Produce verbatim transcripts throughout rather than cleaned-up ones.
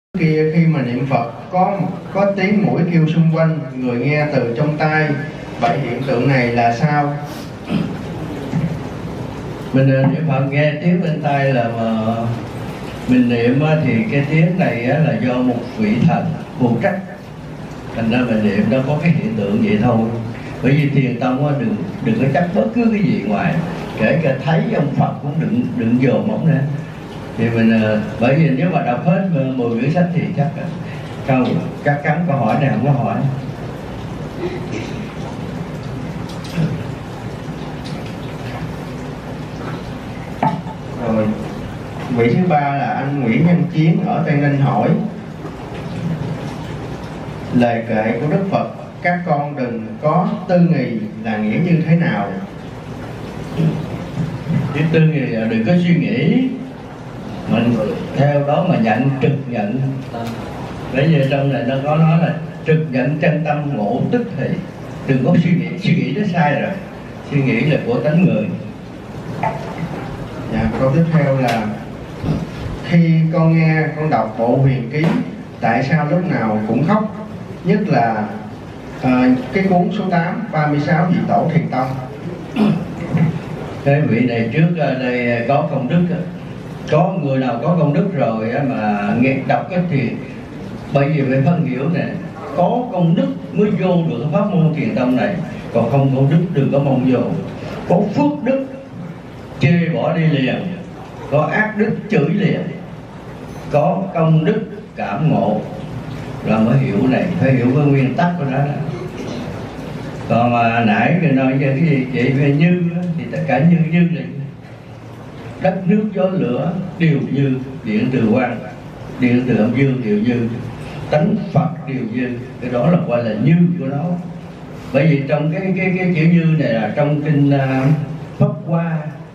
Kia khi mà niệm Phật có có tiếng mũi kêu xung quanh, người nghe từ trong tai. Vậy hiện tượng này là sao? Mình niệm Phật nghe tiếng bên tai là mà mình niệm thì cái tiếng này là do một vị thần phụ trách, thành ra mình niệm nó có cái hiện tượng vậy thôi. Bởi vì thiền tông đừng đừng có chấp bất cứ cái gì ngoài, kể cả thấy ông Phật cũng đừng đừng dồn ổng nữa. Thì mình bởi vì nếu mà đọc hết mười quyển sách thì chắc câu chắc chắn câu hỏi này không có hỏi. Rồi vị thứ ba là anh Nguyễn Nhân Chiến ở Tây Ninh hỏi: lời kệ của Đức Phật các con đừng có tư nghì là nghĩa như thế nào? Cái tư nghì là đừng có suy nghĩ, mình theo đó mà nhận, trực nhận. Bởi vì trong này nó có nói là trực nhận chân tâm ngộ tức thì, đừng có suy nghĩ. Suy nghĩ nó sai rồi, suy nghĩ là của tánh người. Dạ, câu tiếp theo là: khi con nghe con đọc bộ huyền ký, tại sao lúc nào cũng khóc? Nhất là à, cái cuốn số tám, ba mươi sáu vị tổ thiền tông. Cái vị này trước đây có công đức, có người nào có công đức rồi mà nghe đọc cái thiền, bởi vì phải phân hiểu nè, có công đức mới vô được pháp môn thiền tông này, còn không công đức đừng có mong vô. Có phước đức chê bỏ đi liền, có ác đức chửi liền, có công đức cảm ngộ là mới hiểu này, phải hiểu cái nguyên tắc của nó. Còn mà nãy người nói về cái gì chị về như thì tất cả như như là đất nước gió lửa đều như, điện từ quang, điện từ âm dương đều như, tánh Phật đều như, cái đó là gọi là như của nó. Bởi vì trong cái cái cái chữ như này là trong kinh uh, Pháp Hoa: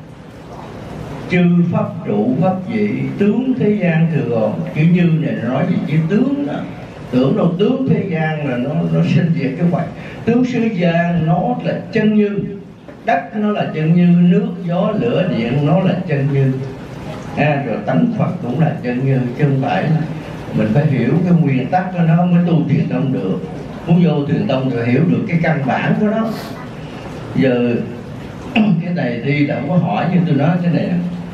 chư pháp trụ pháp dị, tướng thế gian thường còn. Chữ như này nó nói gì chữ tướng đó, tưởng đâu tướng thế gian là nó nó sinh diệt cái phải. Tướng thế gian nó là chân như, đất nó là chân như, nước gió lửa điện nó là chân như, à, rồi tánh Phật cũng là chân như, chứ không phải. Mình phải hiểu cái nguyên tắc của nó mới tu thiền tông được. Muốn vô thiền tông rồi hiểu được cái căn bản của nó. Giờ cái này đi đã có hỏi, như tôi nói thế này: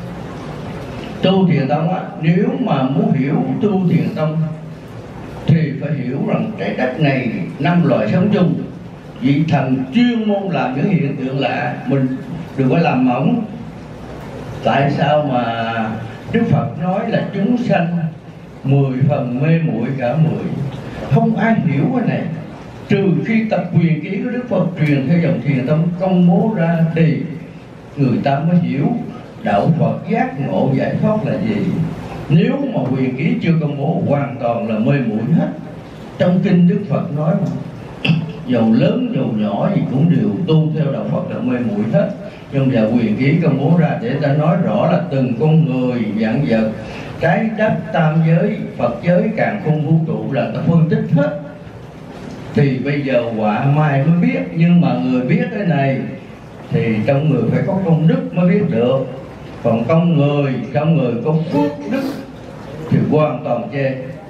tu thiền tông á, nếu mà muốn hiểu tu thiền tông thì phải hiểu rằng trái đất này năm loài sống chung, vị thần chuyên môn làm những hiện tượng lạ, mình đừng có làm mỏng. Tại sao mà Đức Phật nói là chúng sanh mười phần mê muội cả mười? Không ai hiểu cái này, trừ khi tập quyền ký của Đức Phật truyền theo dòng thiền tông công bố ra thì người ta mới hiểu đạo Phật giác ngộ giải thoát là gì. Nếu mà quyền ký chưa công bố, hoàn toàn là mê muội hết. Trong kinh Đức Phật nói mà dầu lớn dầu nhỏ gì cũng đều tu theo đạo Phật là mê muội hết. Nhưng giờ quyền ký công bố ra để ta nói rõ là từng con người, vạn vật, trái đất, tam giới, Phật giới, càng khôn vũ trụ là ta phân tích hết. Thì bây giờ họa mai mới biết, nhưng mà người biết cái này thì trong người phải có công đức mới biết được. Còn con người, trong người có phước đức thì hoàn toàn chê.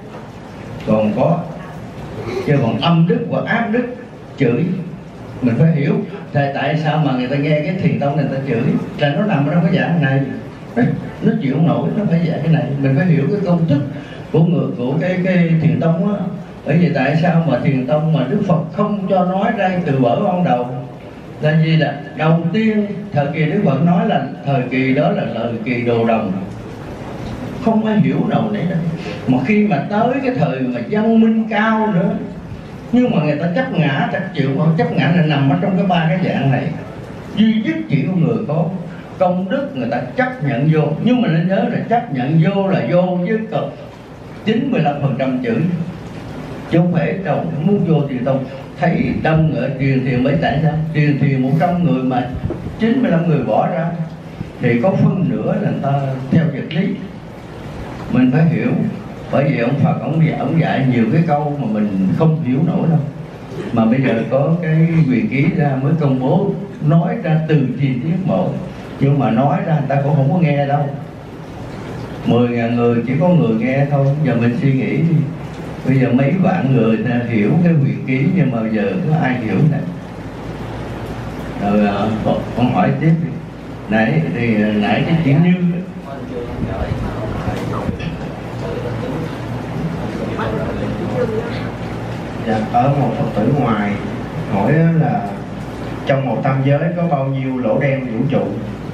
Còn có chứ còn âm đức và ác đức chửi. Mình phải hiểu tại tại sao mà người ta nghe cái thiền tông này người ta chửi, là nó nằm ở trong cái dạng này, nó, nó chịu không nổi, nó phải dạng cái này. Mình phải hiểu cái công thức của người, của cái cái thiền tông á. Bởi vì tại sao mà thiền tông mà Đức Phật không cho nói ra từ vở ban đầu là gì? Là đầu tiên thời kỳ Đức Phật nói là thời kỳ đó là thời kỳ đồ đồng, không ai hiểu đâu này đâu. Mà khi mà tới cái thời mà văn minh cao nữa, nhưng mà người ta chấp ngã, ta chịu không? Chấp ngã là nằm ở trong cái ba cái dạng này. Duy nhất chỉ có người có công đức người ta chấp nhận vô. Nhưng mà nên nhớ là chấp nhận vô là vô với cực chín mươi lăm phần trăm chữ, chứ không phải đâu. Muốn vô thì tông thấy đông ở truyền thiền mấy, tại sao truyền thiền một trăm người mà chín mươi lăm người bỏ ra thì có phân nửa là người ta theo vật lý. Mình phải hiểu. Bởi vì ông Phật ông dạy, ông dạy nhiều cái câu mà mình không hiểu nổi đâu. Mà bây giờ có cái quyền ký ra mới công bố, nói ra từ chi tiết một, nhưng mà nói ra người ta cũng không có nghe đâu. mười ngàn người chỉ có người nghe thôi. Giờ mình suy nghĩ đi, bây giờ mấy vạn người ta hiểu cái huyền ký, nhưng mà giờ có ai hiểu này? Rồi con, con hỏi tiếp đi. Nãy thì nãy cái chuyện như dạ, ở một Phật tử ngoài hỏi là trong một tam giới có bao nhiêu lỗ đen vũ trụ?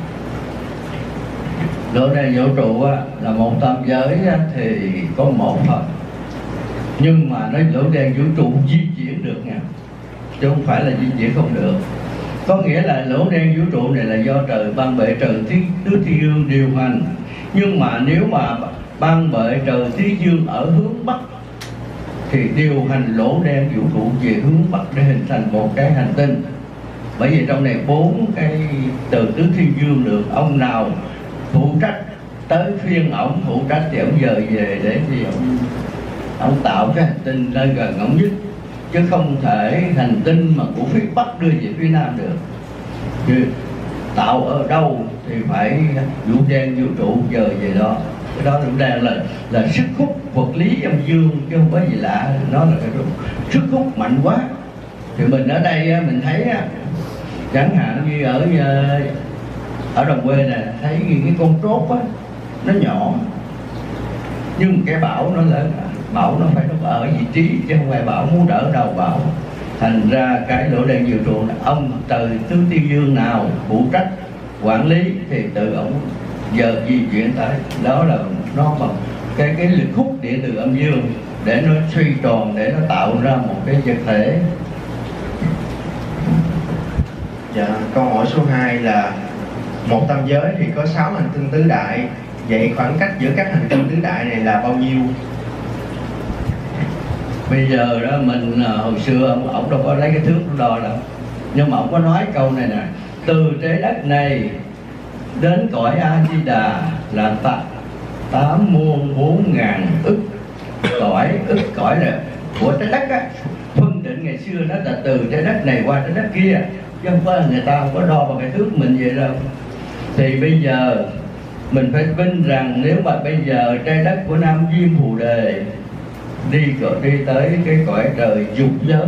lỗ đen vũ trụ á, là một tam giới á, thì có một thôi, nhưng mà nói lỗ đen vũ trụ di chuyển được nha, chứ không phải là di chuyển không được. Có nghĩa là lỗ đen vũ trụ này là do trời ban bệ trời thiên tứ thiên dương điều hành, nhưng mà nếu mà ban bệ trời thiên dương ở hướng bắc thì điều hành lỗ đen vũ trụ về hướng bắc để hình thành một cái hành tinh. Bởi vì trong này bốn cái từ tứ thiên dương được, ông nào phụ trách tới phiên ổng phụ trách thì ổng dời về để thì ổng ông tạo cái hành tinh nơi gần ổng nhất, chứ không thể hành tinh mà của phía bắc đưa về phía nam được. Chứ tạo ở đâu thì phải vũ đen vũ trụ dời về đó. Cái đó cũng đang là là sức hút vật lý âm dương, chứ không có gì lạ. Nó là cái sức hút mạnh quá. Thì mình ở đây mình thấy chẳng hạn như ở ở đồng quê này thấy cái con trốt á, nó nhỏ nhưng cái bão nó lớn. Bão nó phải nó ở vị trí chứ không phải bão muốn đỡ đầu bão. Thành ra cái lỗ đen vũ trụ này, ông từ tứ thiên dương nào phụ trách quản lý thì tự ổng giờ di chuyển tới. Đó là nó bằng cái cái lực hút điện từ âm dương để nó suy tròn, để nó tạo ra một cái vật thể. Dạ, câu hỏi số hai là một tam giới thì có sáu hành tinh tứ đại, vậy khoảng cách giữa các hành tinh tứ đại này là bao nhiêu? Bây giờ đó mình hồi xưa ông, ông đâu có lấy cái thước đo đâu, nhưng mà ông có nói câu này nè: từ trái đất này đến cõi A Di Đà là tám tám muôn bốn ngàn ức cõi. Ức cõi là của trái đất á, phân định ngày xưa nó là từ trái đất này qua trái đất kia, chứ không phải người ta không có đo bằng cái thước mình vậy đâu. Thì bây giờ mình phải vinh rằng nếu mà bây giờ trái đất của Nam Diêm Phù Đề đi đi tới cái cõi trời dục giới,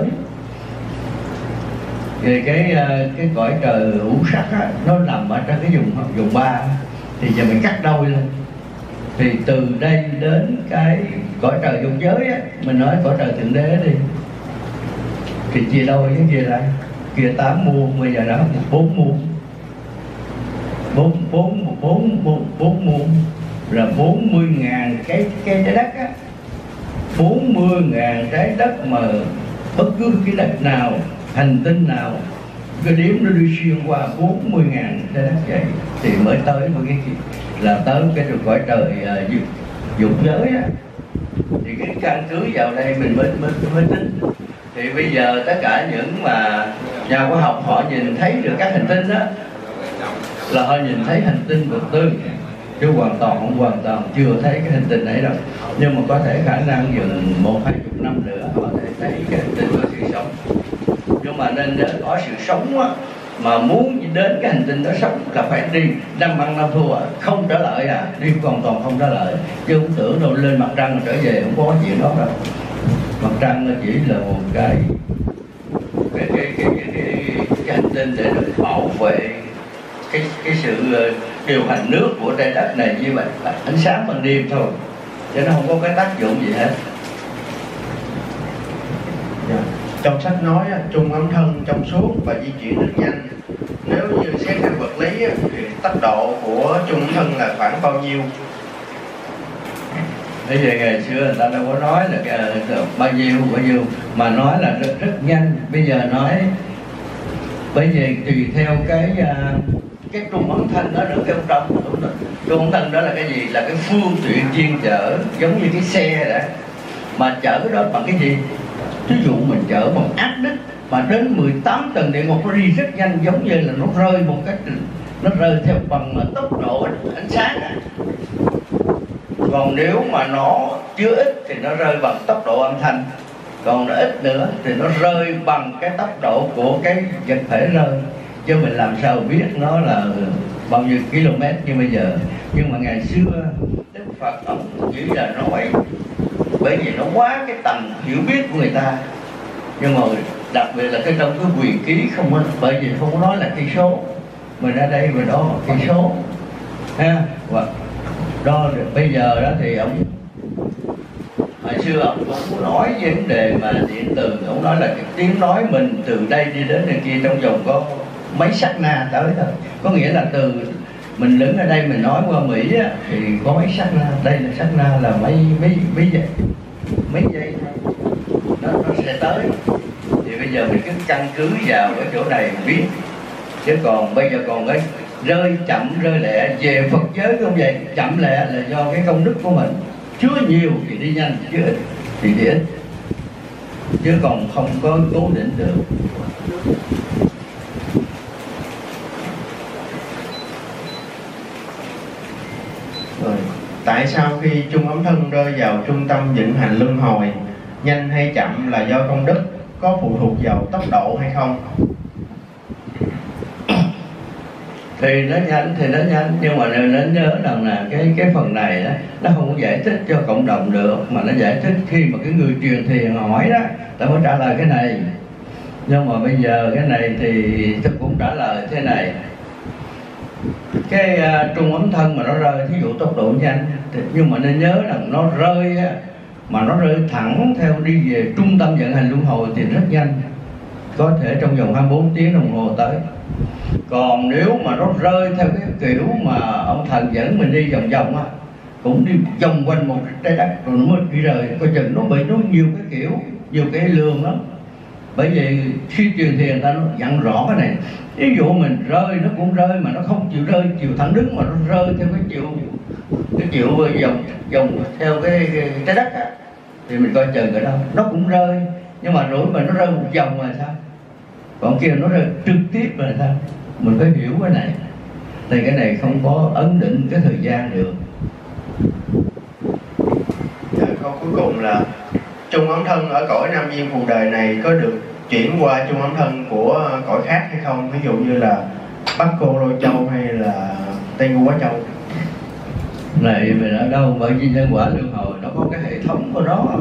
thì cái cái cõi trời ngũ sắc á, nó nằm ở trong cái vùng vùng ba, thì giờ mình cắt đôi lên, thì từ đây đến cái cõi trời dục giới á, mình nói cõi trời thượng đế đi, thì chia đôi cái kia ra, kia tám muôn, bây giờ đó bốn muôn, bốn bốn bốn bốn bốn muôn là bốn mươi ngàn cái cái trái đất á. Bốn mươi ngàn trái đất mà bất cứ cái đất nào, hành tinh nào, cái điểm nó đi xuyên qua bốn mươi ngàn trái đất vậy thì mới tới với cái là tới cái cõi trời uh, dục, dục giới á. Thì cái căn cứ vào đây mình mới mới mới tính. Thì bây giờ tất cả những mà nhà khoa học họ nhìn thấy được các hành tinh đó là họ nhìn thấy hành tinh vật tư, chứ hoàn toàn không hoàn toàn chưa thấy cái hành tinh ấy đâu. Nhưng mà có thể khả năng dừng một hai chục năm nữa họ thể thấy cái hành tinh có sự sống. Nhưng mà nên có sự sống á, mà muốn đến cái hành tinh đó sống là phải đi năm ăn năm thua, không trở lại à, đi hoàn toàn không trở lại. Chứ không tưởng đâu lên mặt trăng trở về, không có chuyện đó đâu. Mặt trăng nó chỉ là một cái cái cái cái, cái, cái, cái hành tinh để được bảo vệ cái cái sự điều hành nước của trái đất này như vậy, ánh sáng ban đêm thôi, chứ nó không có cái tác dụng gì hết. Yeah. Trong sách nói trung ấm thân trong suốt và di chuyển rất nhanh. Nếu như xét theo vật lý thì tốc độ của trung ấm thân là khoảng bao nhiêu? Bây giờ ngày xưa người ta đâu có nói là cái, bao nhiêu bao nhiêu mà nói là rất rất nhanh. Bây giờ nói bây giờ tùy theo cái cái trung ấm thân đó được cái trong trung ấm thân đó là cái gì? Là cái phương tiện chuyên chở, giống như cái xe đó, mà chở đó bằng cái gì? Ví dụ mình chở bằng áp đích mà đến mười tám tầng địa ngục, nó đi rất nhanh, giống như là nó rơi một cách, nó rơi theo bằng tốc độ ánh sáng. Còn nếu mà nó chưa ít thì nó rơi bằng tốc độ âm thanh, còn nó ít nữa thì nó rơi bằng cái tốc độ của cái vật thể rơi. Chứ mình làm sao biết nó là bao nhiêu km như bây giờ. Nhưng mà ngày xưa Đức Phật ông chỉ là nói bởi vì nó quá cái tầm hiểu biết của người ta, nhưng mà đặc biệt là cái trong cái quyền ký không có, bởi vì không có nói là cây số, mình ở đây mình đo cây số ha, và đo được. Bây giờ đó thì ông hồi xưa ông cũng nói vấn đề mà điện từ, ông nói là cái tiếng nói mình từ đây đi đến nơi kia trong vòng có mấy sát na tới thôi, có nghĩa là từ mình đứng ở đây mình nói qua Mỹ á, thì có mấy sát na, đây là sát na là mấy mấy mấy giây, mấy giây thôi nó, nó sẽ tới. Thì bây giờ mình cứ căn cứ vào cái chỗ này mình biết, chứ còn bây giờ còn cái rơi chậm rơi lẹ về Phật giới không vậy, chậm lẹ là do cái công đức của mình, chưa nhiều thì đi nhanh, chứ ít thì đi ít, chứ còn không có cố định được. Rồi, tại sao khi chung ấm thân rơi vào trung tâm vĩnh hằng luân hồi, nhanh hay chậm là do công đức, có phụ thuộc vào tốc độ hay không? Thì nó nhanh thì nó nhanh, nhưng mà nên nhớ rằng là cái cái phần này đó, nó không có giải thích cho cộng đồng được, mà nó giải thích khi mà cái người truyền thiền hỏi đó, ta mới trả lời cái này. Nhưng mà bây giờ cái này thì tôi cũng trả lời thế này. Cái uh, trung ấm thân mà nó rơi, thí dụ tốc độ nhanh thì, nhưng mà nên nhớ rằng nó rơi á, mà nó rơi thẳng theo đi về trung tâm vận hành luân hồi thì rất nhanh, có thể trong vòng hai mươi bốn tiếng đồng hồ tới. Còn nếu mà nó rơi theo cái kiểu mà ông thần dẫn mình đi vòng vòng á, cũng đi vòng quanh một trái đất rồi nó mới đi rời, coi chừng nó bị nó nhiều cái kiểu, nhiều cái lường lắm. Bởi vì khi truyền thiền ta nó dặn rõ cái này, ví dụ mình rơi nó cũng rơi mà nó không chịu rơi chiều thẳng đứng, mà nó rơi theo cái chiều cái chiều vòng vòng theo cái, cái trái đất á, thì mình coi chừng ở đâu nó cũng rơi, nhưng mà rồi mà nó rơi một vòng là sao, còn kia nó rơi trực tiếp là sao, mình phải hiểu cái này. Thì cái này không có ấn định cái thời gian được. Dạ, câu cuối cùng là chung ấm thân ở cõi Nam Diêm Phù Đề này có được chuyển qua chung ấm thân của cõi khác hay không? Ví dụ như là Bắc Cô Lô Châu hay là Tây Ngu Quá Châu. Này mình ở đâu, bởi vì nhân quả luân hồi nó có cái hệ thống của nó.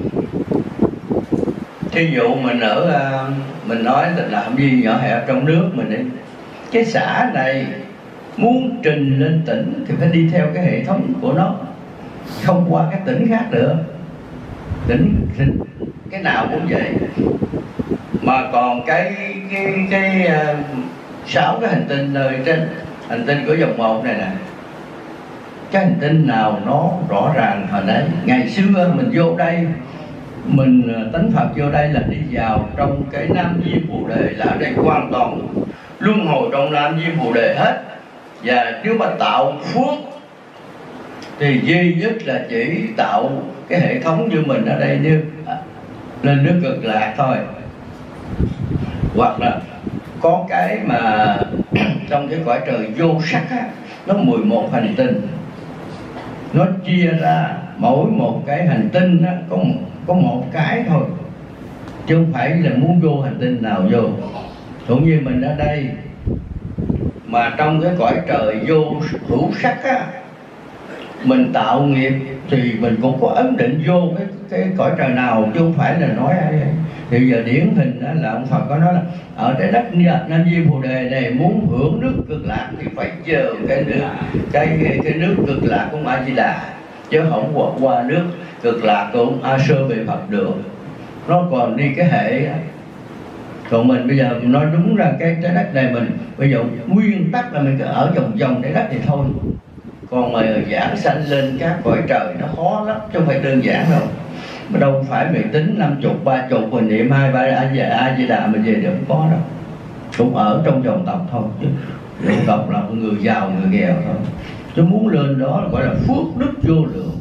Thí dụ mình ở mình nói là Hàm Di nhỏ hẹp trong nước mình đi, cái xã này muốn trình lên tỉnh thì phải đi theo cái hệ thống của nó, không qua các tỉnh khác nữa. Tỉnh, tỉnh cái nào cũng vậy. Mà còn cái cái cái uh, sáu cái hành tinh nơi trên hành tinh của vòng một này nè, cái hành tinh nào nó rõ ràng hồi đấy. Ngày xưa mình vô đây, mình tánh Phật vô đây là đi vào trong cái Nam Diêm Phù Đề, là ở đây hoàn toàn luân hồi trong Nam Diêm Phù Đề hết. Và nếu mà tạo phước thì duy nhất là chỉ tạo cái hệ thống như mình ở đây, như lên nước Cực Lạc thôi. Hoặc là có cái mà trong cái cõi trời vô sắc á, nó mười một hành tinh, nó chia ra mỗi một cái hành tinh á, có một, có một cái thôi, chứ không phải là muốn vô hành tinh nào vô. Cũng như mình ở đây mà trong cái cõi trời vô hữu sắc á, mình tạo nghiệp thì mình cũng có ấn định vô cái cái cõi trời nào, chứ không phải là nói ai. Thì giờ điển hình đó là ông Phật có nói là ở trái đất Nam Diêm Phù Đề này muốn hưởng nước Cực Lạc thì phải chờ cái nước cái cái nước Cực Lạc của A Di Đà, chứ không qua, qua nước Cực Lạc của A Sơ Bề Phật được. Nó còn đi cái hệ. Còn mình bây giờ mình nói đúng ra cái trái đất này mình bây giờ nguyên tắc là mình cứ ở vòng vòng trái đất thì thôi. Còn mà giảng sanh lên các cõi trời nó khó lắm, chứ không phải đơn giản đâu. Mà đâu phải mình tính năm chục, ba chục mình niệm hai ba A Di Đà mình về được, không có đâu. Cũng ở trong dòng tộc thôi, chứ dòng tộc là người giàu người nghèo thôi. Chứ muốn lên đó gọi là phước đức vô lượng.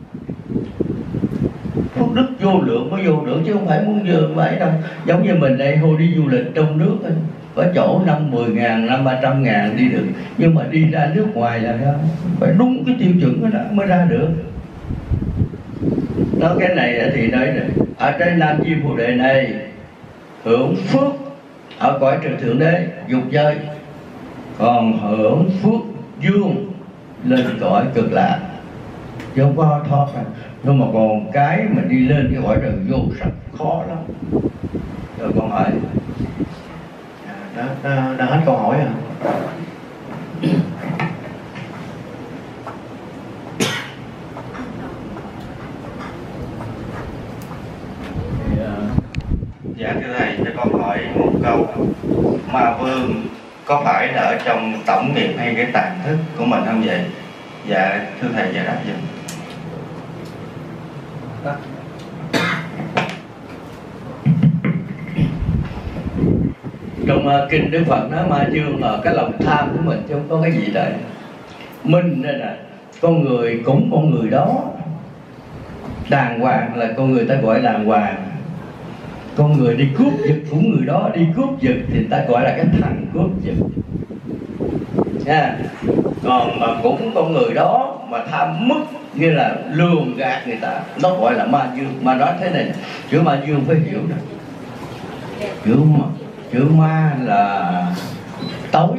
Phước đức vô lượng mới vô được, chứ không phải muốn dường vậy đâu. Giống như mình đây hồi đi du lịch trong nước thôi, có chỗ năm mười ngàn, năm ba trăm ngàn đi được, nhưng mà đi ra nước ngoài là sao? Phải đúng cái tiêu chuẩn đó mới ra được. Nói cái này thì nói này, ở trên Nam Diêm Phù Đề này hưởng phước ở cõi trời thượng đế dục giới, còn hưởng phước dương lên cõi Cực Lạc. chứ không có thoát ra. Nhưng mà còn cái mà đi lên cái cõi đời vô sắc khó lắm. Rồi con hỏi. Đã, đã, đã hết câu hỏi à? Dạ thưa thầy, cho con hỏi một câu. Ma vương có phải là ở trong tổng nghiệp hay cái tàn thức của mình không vậy? Dạ thưa thầy giải đáp giùm. Trong uh, kinh Đức Phật nói ma dương là cái lòng tham của mình chứ không có cái gì đây. Minh đây nè, con người cũng con người đó. Đàng hoàng là con người ta gọi đàng hoàng. Con người đi cướp giật cũng người đó, đi cướp giật thì ta gọi là cái thằng cướp giật nha. Còn mà cũng con người đó mà tham mất, như là lường gạt người ta, nó gọi là ma dương. Mà nói thế này, chữ ma dương phải hiểu nè, chữ ma, chữ ma là tối,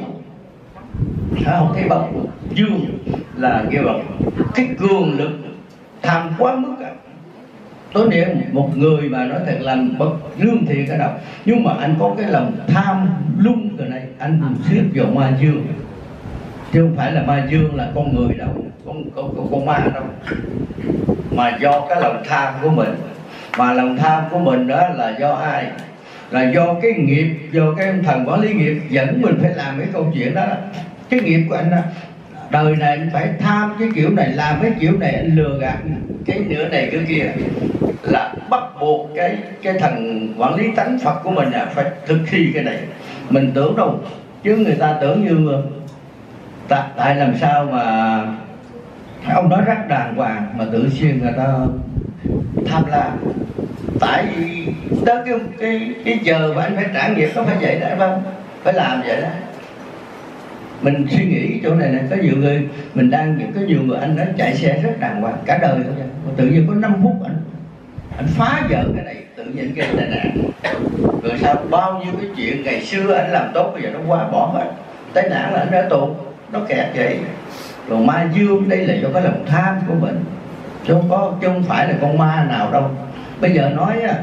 không thấy bóng. Dương là kêu bằng cái cường lực tham quá mức. Tối niệm một người mà nói thật làm bậc lương thiện ở đâu, nhưng mà anh có cái lòng tham lung từ này, anh xếp vào ma dương, chứ không phải là ma dương là con người đâu, con con, con, con ma đâu, mà do cái lòng tham của mình. Mà lòng tham của mình đó là do ai? Là do cái nghiệp, do cái thần quản lý nghiệp dẫn mình phải làm cái câu chuyện đó. Cái nghiệp của anh đó, đời này anh phải tham cái kiểu này, làm cái kiểu này, anh lừa gạt cái nửa này cái kia, là bắt buộc cái cái thần quản lý tánh Phật của mình là phải thực thi cái này. Mình tưởng đâu, chứ người ta tưởng như ta, tại làm sao mà ông nói rất đàng hoàng mà tự xuyên người ta tham lam. Tại vì đó cái cái cái giờ mà anh phải trả nghiệp có phải vậy đó không? Phải làm vậy đó. Mình suy nghĩ chỗ này này, có nhiều người mình đang có nhiều người anh đã chạy xe rất đàng hoàng cả đời thôi, tự nhiên có năm phút anh anh phá vỡ cái này, tự nhiên gây tai nạn. Rồi sao bao nhiêu cái chuyện ngày xưa anh làm tốt bây giờ nó qua bỏ hết, tai nạn là anh đã tù, nó kẹt vậy. Rồi ma dương đây là do cái lòng tham của mình, chứ không có, chứ không phải là con ma nào đâu. Bây giờ nói á,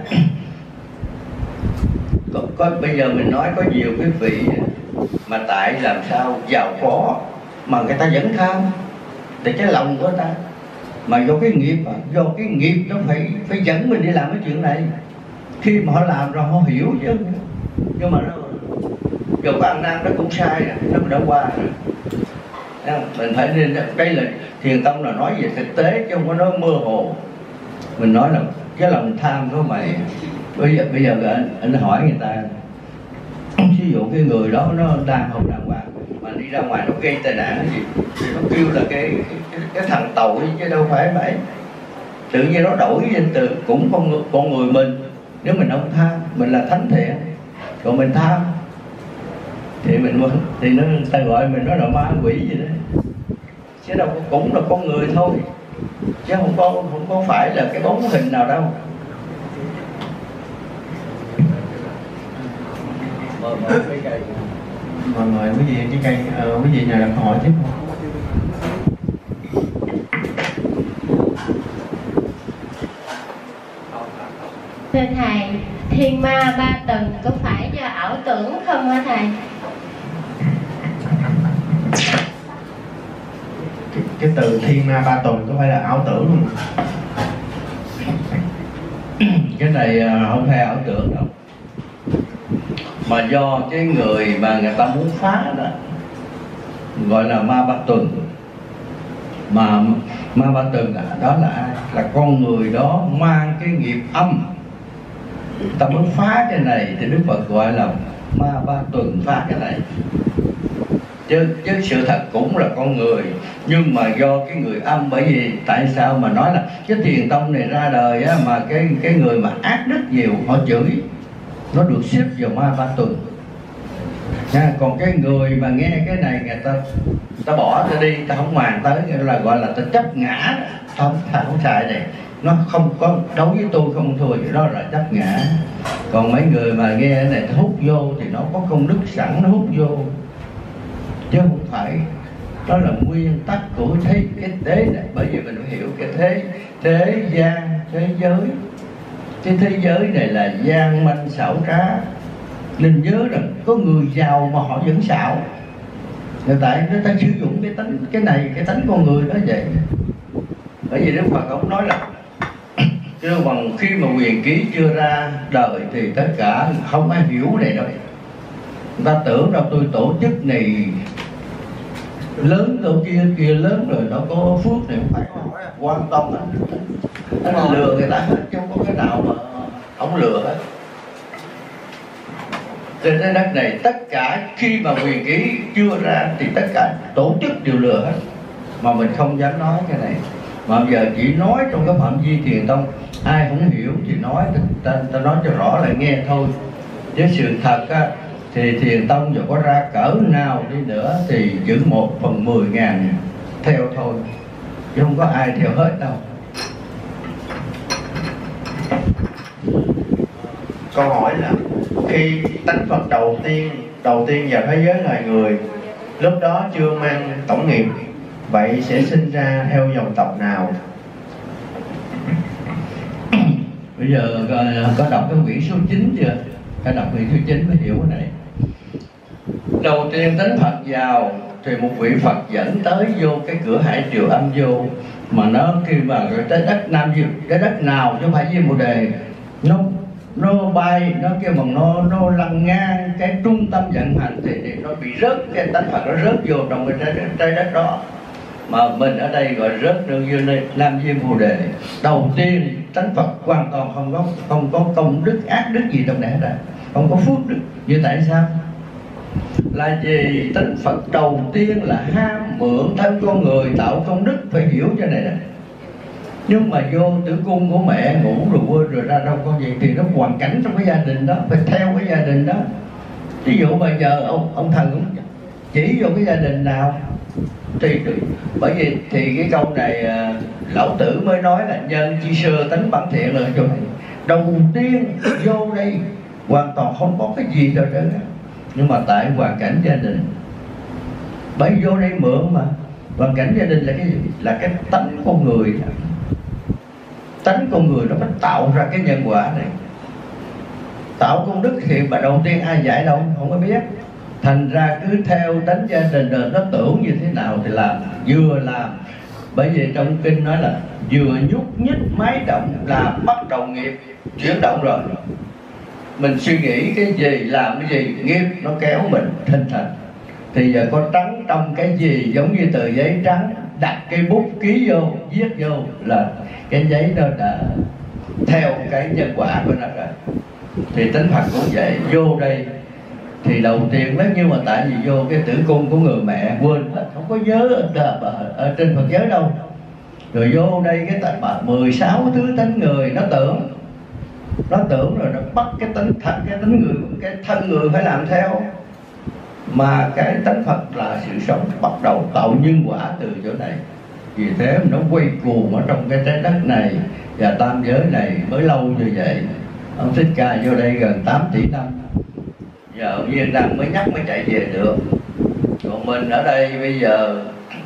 có, có, bây giờ mình nói có nhiều cái vị mà tại làm sao giàu có mà người ta vẫn tham, thì cái lòng của người ta mà do cái nghiệp, do cái nghiệp nó phải phải dẫn mình đi làm cái chuyện này. Khi mà họ làm rồi họ hiểu chứ, nhưng mà nó dù có ăn năn nó cũng sai rồi, nó đã qua rồi. Mình phải nên, đây là thiền tông là nói về thực tế chứ không có nói mơ hồ. Mình nói là cái lòng tham của mày, bây giờ bây giờ anh, anh hỏi người ta, ví dụ cái người đó nó đang không đàng hoàng mà đi ra ngoài nó gây tai nạn cái gì thì nó kêu là cái cái, cái thằng tội, chứ đâu phải vậy. Tự nhiên nó đổi danh từ, cũng con con người mình. Nếu mình không tham, mình là thánh thiện, còn mình tham thì mình thì nó ta gọi mình nó là ma quỷ gì đấy, chứ đâu cũng là con người thôi, chứ không có không có phải là cái bóng hình nào đâu. Mời mời quý vị cái cây, uh, quý vị nào đặt câu hỏi tiếp không? Thưa thầy, thiên ma ba tầng có phải do ảo tưởng không hả thầy? Cái, cái từ thiên ma ba tuần có phải là ảo tưởng không? Cái này không phải ảo tưởng đâu, mà do cái người mà người ta muốn phá đó, gọi là ma ba tuần. Mà ma ba tuần đó là ai? Là con người đó mang cái nghiệp âm, ta muốn phá cái này thì Đức Phật gọi là ma ba tuần phá cái này. Chứ, chứ sự thật cũng là con người, nhưng mà do cái người âm. Bởi vì tại sao mà nói là cái thiền tông này ra đời á, mà cái cái người mà ác đức nhiều họ chửi, nó được xếp vào ma ba tuần nha. Còn cái người mà nghe cái này người ta ta bỏ ta đi, ta không màng tới, là gọi là ta chấp ngã. Không, ta không xài này, nó không có đấu với tôi không thua, đó là chấp ngã. Còn mấy người mà nghe cái này hút vô thì nó có công đức sẵn, nó hút vô, chứ không phải đó là nguyên tắc của thế cái thế này. Bởi vì mình phải hiểu cái thế thế gian thế giới. Cái thế giới này là gian manh xảo trá, nên nhớ rằng có người giàu mà họ vẫn xạo. Hiện tại người ta sử dụng cái tánh cái này cái tánh con người đó vậy. Bởi vì Đức Phật ông nói là chứ bằng khi mà quyền ký chưa ra đời thì tất cả không ai hiểu này đâu. Người ta tưởng đâu tôi tổ chức này lớn, tổ kia kia lớn rồi nó có phước này, không phải quan tâm anh, anh lừa người ta hết, chứ không có cái nào mà ông lừa hết. Trên trái đất này tất cả khi mà quyền ký chưa ra thì tất cả tổ chức đều lừa hết, mà mình không dám nói cái này. Mà bây giờ chỉ nói trong cái phạm vi Thiền Tông, ai không hiểu thì nói, ta, ta nói cho rõ lại nghe thôi. Chứ sự thật á, thì Thiền Tông dù có ra cỡ nào đi nữa thì chỉ một phần mười ngàn theo thôi, chứ không có ai theo hết đâu. Câu hỏi là khi tánh Phật đầu tiên đầu tiên vào thế giới loài người, lúc đó chưa mang tổng nghiệp, vậy sẽ sinh ra theo dòng tộc nào? Bây giờ có đọc cái quyển số chín chưa? Phải đọc quyển số chín mới hiểu cái này. Đầu tiên tánh Phật vào thì một vị Phật dẫn tới vô cái cửa hải triều âm vô, mà nó khi mà trái đất Nam Diệu, trái đất nào chứ không phải Diêm Bồ Đề, nó nó bay, nó kêu bằng nó nó lăn ngang cái trung tâm vận hành thì, thì nó bị rớt, cái tánh Phật nó rớt vô trong cái trái đất, trái đất đó. Mà mình ở đây gọi rớt được như này Nam Diêm Bồ Đề. Đầu tiên tánh Phật hoàn toàn không có không có công đức ác đức gì trong này hết, không có phước đức. Như tại sao? Là vì tánh Phật đầu tiên là ham mượn thân con người tạo công đức, phải hiểu cho này đó. Nhưng mà vô tử cung của mẹ ngủ rồi quên rồi ra đâu con gì thì nó hoàn cảnh trong cái gia đình đó, phải theo cái gia đình đó. Ví dụ bây giờ ông ông thần cũng chỉ vô cái gia đình nào thì bởi vì thì cái câu này Lão Tử mới nói là nhân chi sơ tánh bản thiện là chỗ này. Đầu tiên vô đây hoàn toàn không có cái gì đâu đó, nhưng mà tại hoàn cảnh gia đình, bởi vô đây mượn mà. Hoàn cảnh gia đình là cái gì? Là cái tánh con người. Tánh con người nó mới tạo ra cái nhân quả này. Tạo công đức thì mà đầu tiên ai dạy đâu, không có biết. Thành ra cứ theo tánh gia đình rồi nó tưởng như thế nào thì làm, vừa làm. Bởi vì trong kinh nói là vừa nhúc nhích máy động là bắt đầu nghiệp chuyển động rồi. Mình suy nghĩ cái gì, làm cái gì, nghiệp nó kéo mình hình thành. Thì giờ có trắng trong cái gì giống như tờ giấy trắng, đặt cái bút ký vô, viết vô là cái giấy đó đã theo cái nhân quả của nó rồi. Thì tính Phật cũng vậy, vô đây thì đầu tiên nếu như mà tại vì vô cái tử cung của người mẹ quên hết, không có nhớ ở, ở, ở trên Phật giới đâu. Rồi vô đây cái tại bà mười sáu thứ tánh người nó tưởng, nó tưởng rồi nó bắt cái tính thật, cái tính người, cái thân người phải làm theo. Mà cái tánh Phật là sự sống bắt đầu tạo nhân quả từ chỗ này. Vì thế nó quay cuồng ở trong cái trái đất này và tam giới này mới lâu như vậy. Ông Thích Ca vô đây gần tám tỷ năm, giờ Viên Đăng mới nhắc mới chạy về được. Còn mình ở đây bây giờ,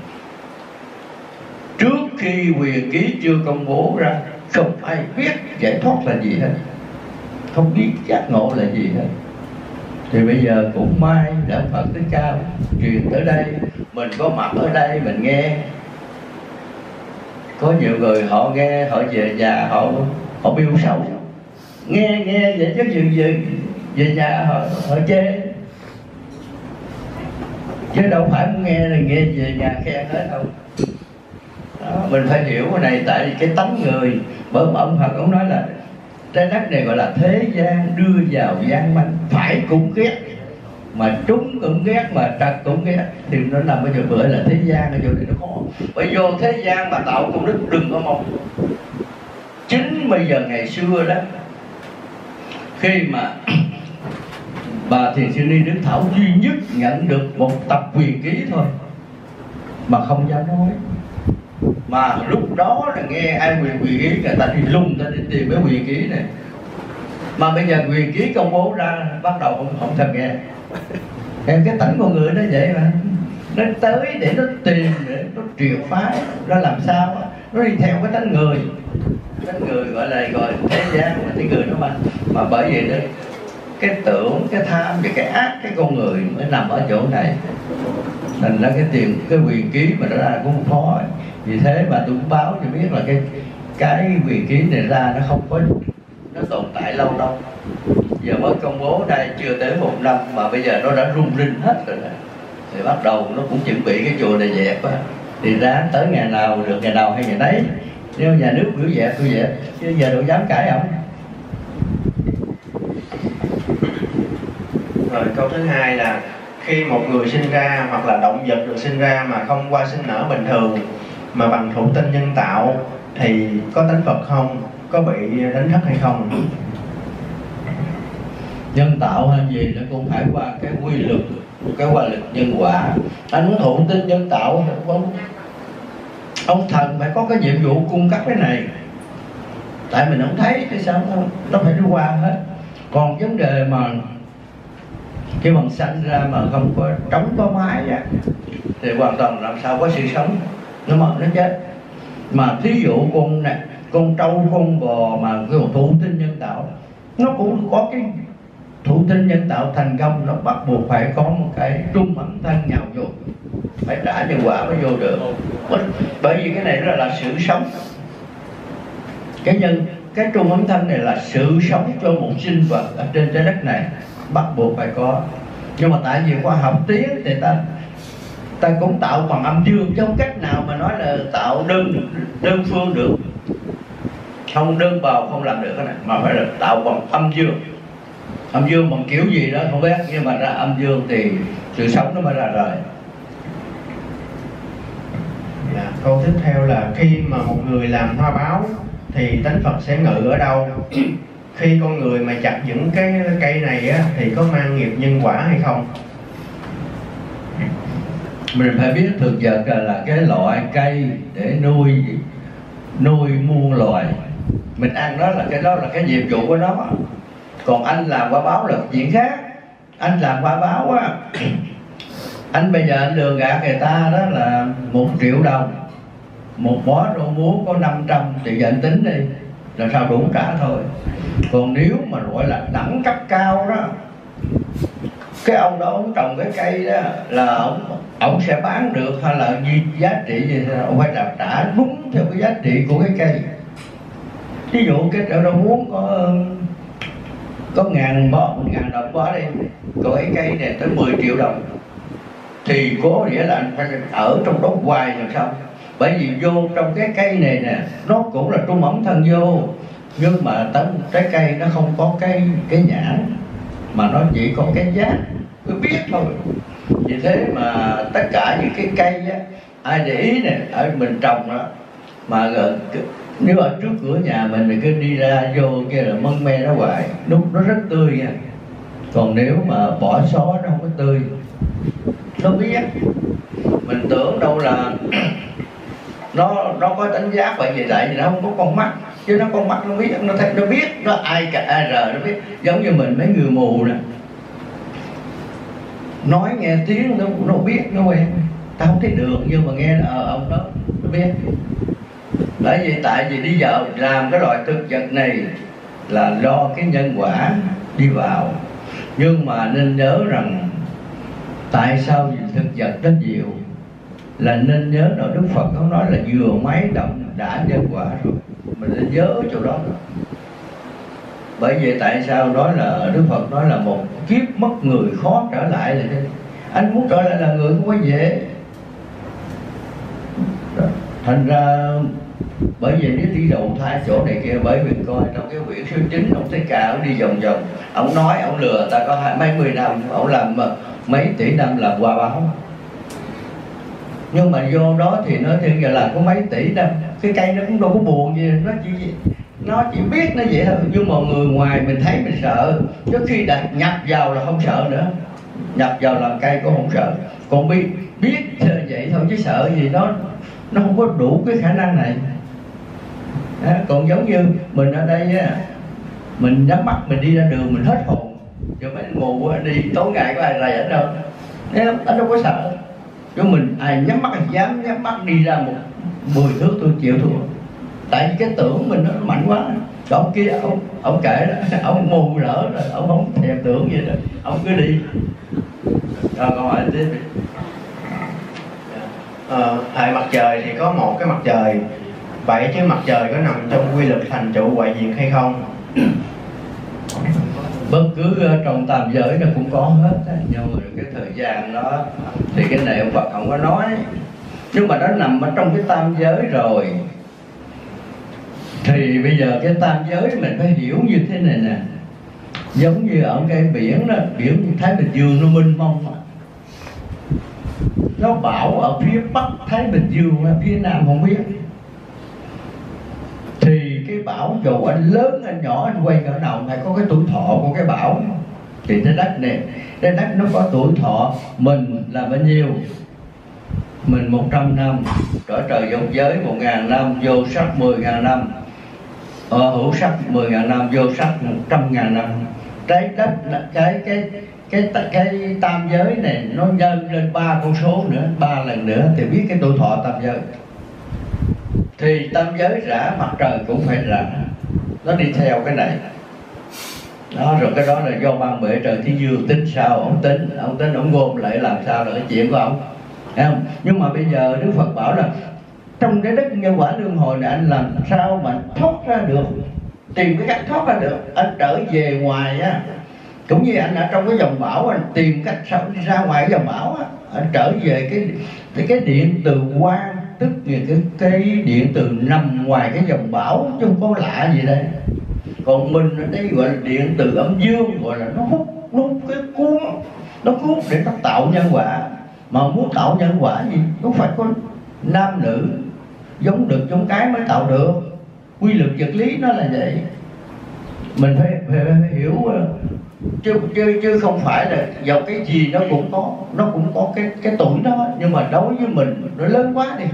trước khi quyền ký chưa công bố ra, không ai biết giải thoát là gì hết, không biết giác ngộ là gì hết. Thì bây giờ cũng may đã Phật Thích Ca truyền tới đây, mình có mặt ở đây mình nghe. Có nhiều người họ nghe, họ về nhà họ họ biêu sầu, nghe nghe vậy chứ gì về về nhà họ họ chê. Chứ đâu phải muốn nghe là nghe về nhà khen hết đâu. Đó, mình phải hiểu cái này, tại vì cái tánh người, bởi ông Phật ông nói là trái đất này gọi là thế gian đưa vào gian manh, phải cũng ghét, mà trúng cũng ghét, mà trật cũng ghét, thì nó nằm ở chỗ bữa là thế gian, ở chỗ này nó khó. Bởi vô thế gian mà tạo công đức đừng có mong. Chính bây giờ ngày xưa đó, khi mà bà Thiền Sư Ni Đức Thảo duy nhất nhận được một tập quyền ký thôi mà không dám nói. Mà lúc đó là nghe ai quyền quyền ký, người ta đi lung ta đi tìm cái quyền ký này. Mà bây giờ quyền ký công bố ra bắt đầu không không thèm nghe. Em cái tánh con người nó vậy mà. nó tới để nó tìm, để nó triệt phá, nó làm sao đó. Nó đi theo cái tánh người, tánh người gọi là gọi thế gian mà cái người đó mà mà bởi vì đó cái tưởng, cái tham và cái ác cái con người mới nằm ở chỗ này. Thành ra cái tiền cái quyền ký mà nó ra cũng khó. Vì thế mà tôi cũng báo cho biết là cái cái quyền ký này ra nó không có nó tồn tại lâu đâu. Giờ mới công bố đây chưa tới một năm mà bây giờ nó đã rung rinh hết rồi. Thì bắt đầu nó cũng chuẩn bị cái chùa này dẹp á. Thì ra tới ngày nào được ngày nào hay ngày đấy. Nếu nhà nước biểu dẹp tôi dẹp, chứ giờ đâu dám cãi ổng. Rồi câu thứ hai là khi một người sinh ra hoặc là động vật được sinh ra mà không qua sinh nở bình thường mà bằng thụ tinh nhân tạo thì có tánh Phật không? Có bị đánh thất hay không? Nhân tạo hay gì nó cũng phải qua cái quy luật, cái quy luật nhân quả. Anh muốn thụ tinh nhân tạo ông, ông thần phải có cái nhiệm vụ cung cấp cái này. Tại mình không thấy thì sao nó, nó phải đi qua hết. Còn vấn đề mà cái bằng sanh ra mà không có trống có mái á, thì hoàn toàn làm sao có sự sống, nó mất nó chết. Mà thí dụ con này, con trâu con bò mà cái thụ tinh nhân tạo nó cũng có cái thụ tinh nhân tạo thành công, nó bắt buộc phải có một cái trung ấm thân nhào vô, phải trả nhân quả mới vô được. Bởi vì cái này nó là sự sống. Cái nhân cái trung ấm thân này là sự sống cho một sinh vật ở trên trái đất này, bắt buộc phải có. Nhưng mà tại vì khoa học tiến thì ta ta cũng tạo bằng âm dương, chứ không cách nào mà nói là tạo đơn đơn phương được. Không đơn bào không làm được cái này, mà phải là tạo bằng âm dương. Âm dương bằng kiểu gì đó không biết, nhưng mà ra âm dương thì sự sống nó mới ra đời. Dạ, câu tiếp theo là khi mà một người làm hoa báo thì tánh Phật sẽ ngự ở đâu? Khi con người mà chặt những cái cây này á, thì có mang nghiệp nhân quả hay không? Mình phải biết thực vật là, là cái loại cây để nuôi nuôi muôn loài. Mình ăn đó là cái đó là cái nhiệm vụ của nó. Còn anh làm quả báo là chuyện khác. Anh làm quả báo á, anh bây giờ anh lừa gạt người ta đó là một triệu đồng, một bó rau muống có năm trăm, thì giờ anh tính đi là sao đủ trả thôi. Còn nếu mà gọi là đẳng cấp cao đó, cái ông đó ông trồng cái cây đó là ông ông sẽ bán được hay là gì giá trị gì, ông phải trả trả đúng theo cái giá trị của cái cây. Ví dụ cái rau muống có có ngàn bó, một ngàn đồng bó đi, còn cái cây này tới mười triệu đồng, thì có nghĩa là anh phải ở trong đó hoài làm sao. Bởi vì vô trong cái cây này nè, nó cũng là trung ấm thân vô, nhưng mà tấm trái cây nó không có cái cái nhãn, mà nó chỉ có cái giác, cứ biết thôi. Vì thế mà tất cả những cái cây á, ai để ý nè, ở mình trồng đó mà nếu ở trước cửa nhà mình thì cứ đi ra vô kia là mân me nó hoài, lúc nó rất tươi nha. Còn nếu mà bỏ xó nó không có tươi, nó biết. Mình tưởng đâu là nó nó có đánh giá vậy gì, tại vì nó không có con mắt, chứ nó con mắt nó biết, nó thấy nó biết, nó ai cả ai rờ nó biết. Giống như mình mấy người mù nè, nói nghe tiếng nó nó biết, nó quen. Ta không thấy được nhưng mà nghe ờ ông đó nó biết. Bởi vì tại vì đi vợ làm cái loại thực vật này là do cái nhân quả đi vào. Nhưng mà nên nhớ rằng tại sao thực vật nó nhiều, là nên nhớ là Đức Phật không nói là vừa máy động đã nhân quả rồi, mình nên nhớ chỗ đó rồi. Bởi vì tại sao nói là Đức Phật nói là một kiếp mất người khó trở lại là thế. Anh muốn trở lại là người không có dễ. Thành ra bởi vì nếu đi đầu thai chỗ này kia, bởi vì coi trong cái quyển số chín ông Thích Ca ông đi vòng vòng, ông nói ông lừa ta có hai mấy mươi năm, ông làm mấy tỷ năm làm quả báo. Nhưng mà vô đó thì nói thêm giờ là có mấy tỷ năm, cái cây nó cũng đâu có buồn gì, nó chỉ nó chỉ biết nó vậy thôi. Nhưng mà người ngoài mình thấy mình sợ, trước khi đặt nhập vào là không sợ nữa, nhập vào làm cây cũng không sợ. Còn biết biết vậy thôi chứ sợ gì, nó nó không có đủ cái khả năng này. À, còn giống như mình ở đây á, mình nhắm mắt mình đi ra đường mình hết hồn, rồi mấy mù đi tối ngày có ai rầy ảnh đâu, anh đâu có sợ. Chứ mình ai nhắm mắt dám nhắm mắt đi ra một mười thước tôi chịu thua. Tại vì cái tưởng mình nó mạnh quá. Ông kia ông ông kể đó, ông mù lỡ rồi, ông không thèm tưởng vậy đó, ông cứ đi. Rồi câu hỏi tiếp đi. Ờ, hệ mặt trời thì có một cái mặt trời, vậy chứ mặt trời có nằm trong quy luật thành trụ ngoại diệt hay không? Bất cứ trong tam giới nó cũng có hết á, nhưng mà cái thời gian đó thì cái này ông Phật không có nói, nhưng mà nó nằm ở trong cái tam giới rồi. Thì bây giờ cái tam giới mình phải hiểu như thế này nè, giống như ở cái biển đó, biển Thái Bình Dương nó mênh mông, nó bão ở phía bắc Thái Bình Dương, ở phía nam không biết. Thì cái bão dù anh lớn anh nhỏ anh quay cỡ nào phải có cái tuổi thọ của cái bão. Thì trái đất này, trái đất nó có tuổi thọ. Mình là bao nhiêu? Mình một trăm năm, trở trời vô giới một ngàn năm, vô sắc mười ngàn năm, ờ, hữu sắc mười ngàn năm, vô sắc một trăm ngàn năm. Trái đất là cái cái cái cái, cái tam giới này nó nhân lên ba con số nữa, ba lần nữa thì biết cái tuổi thọ tam giới. Thì tam giới rã, mặt trời cũng phải rã, nó đi theo cái này đó. Rồi cái đó là do ban bệ trời Thiên Dương tính sao ông tính, ông tính ông gom lại làm sao là cái chuyện của ông, thấy không? Nhưng mà bây giờ Đức Phật bảo là trong cái đất nhân quả luân hồi này anh làm sao mà thoát ra được, tìm cái cách thoát ra được. Anh trở về ngoài á, cũng như anh ở trong cái dòng bão, anh tìm cách sao đi ra ngoài cái dòng bão á, anh trở về cái cái, cái điện từ quang, tức là cái, cái điện từ nằm ngoài cái dòng bão, chứ không có lạ gì đây. Còn mình ở đây gọi là điện từ âm dương, gọi là nó hút, nó hút cái cuốn, nó hút để nó tạo nhân quả. Mà muốn tạo nhân quả gì nó phải có nam nữ giống được giống cái mới tạo được. Quy luật vật lý nó là vậy. Mình phải, phải, phải hiểu chứ, chứ chứ không phải là dầu cái gì nó cũng có, nó cũng có cái cái tuổi đó, nhưng mà đối với mình nó lớn quá đi,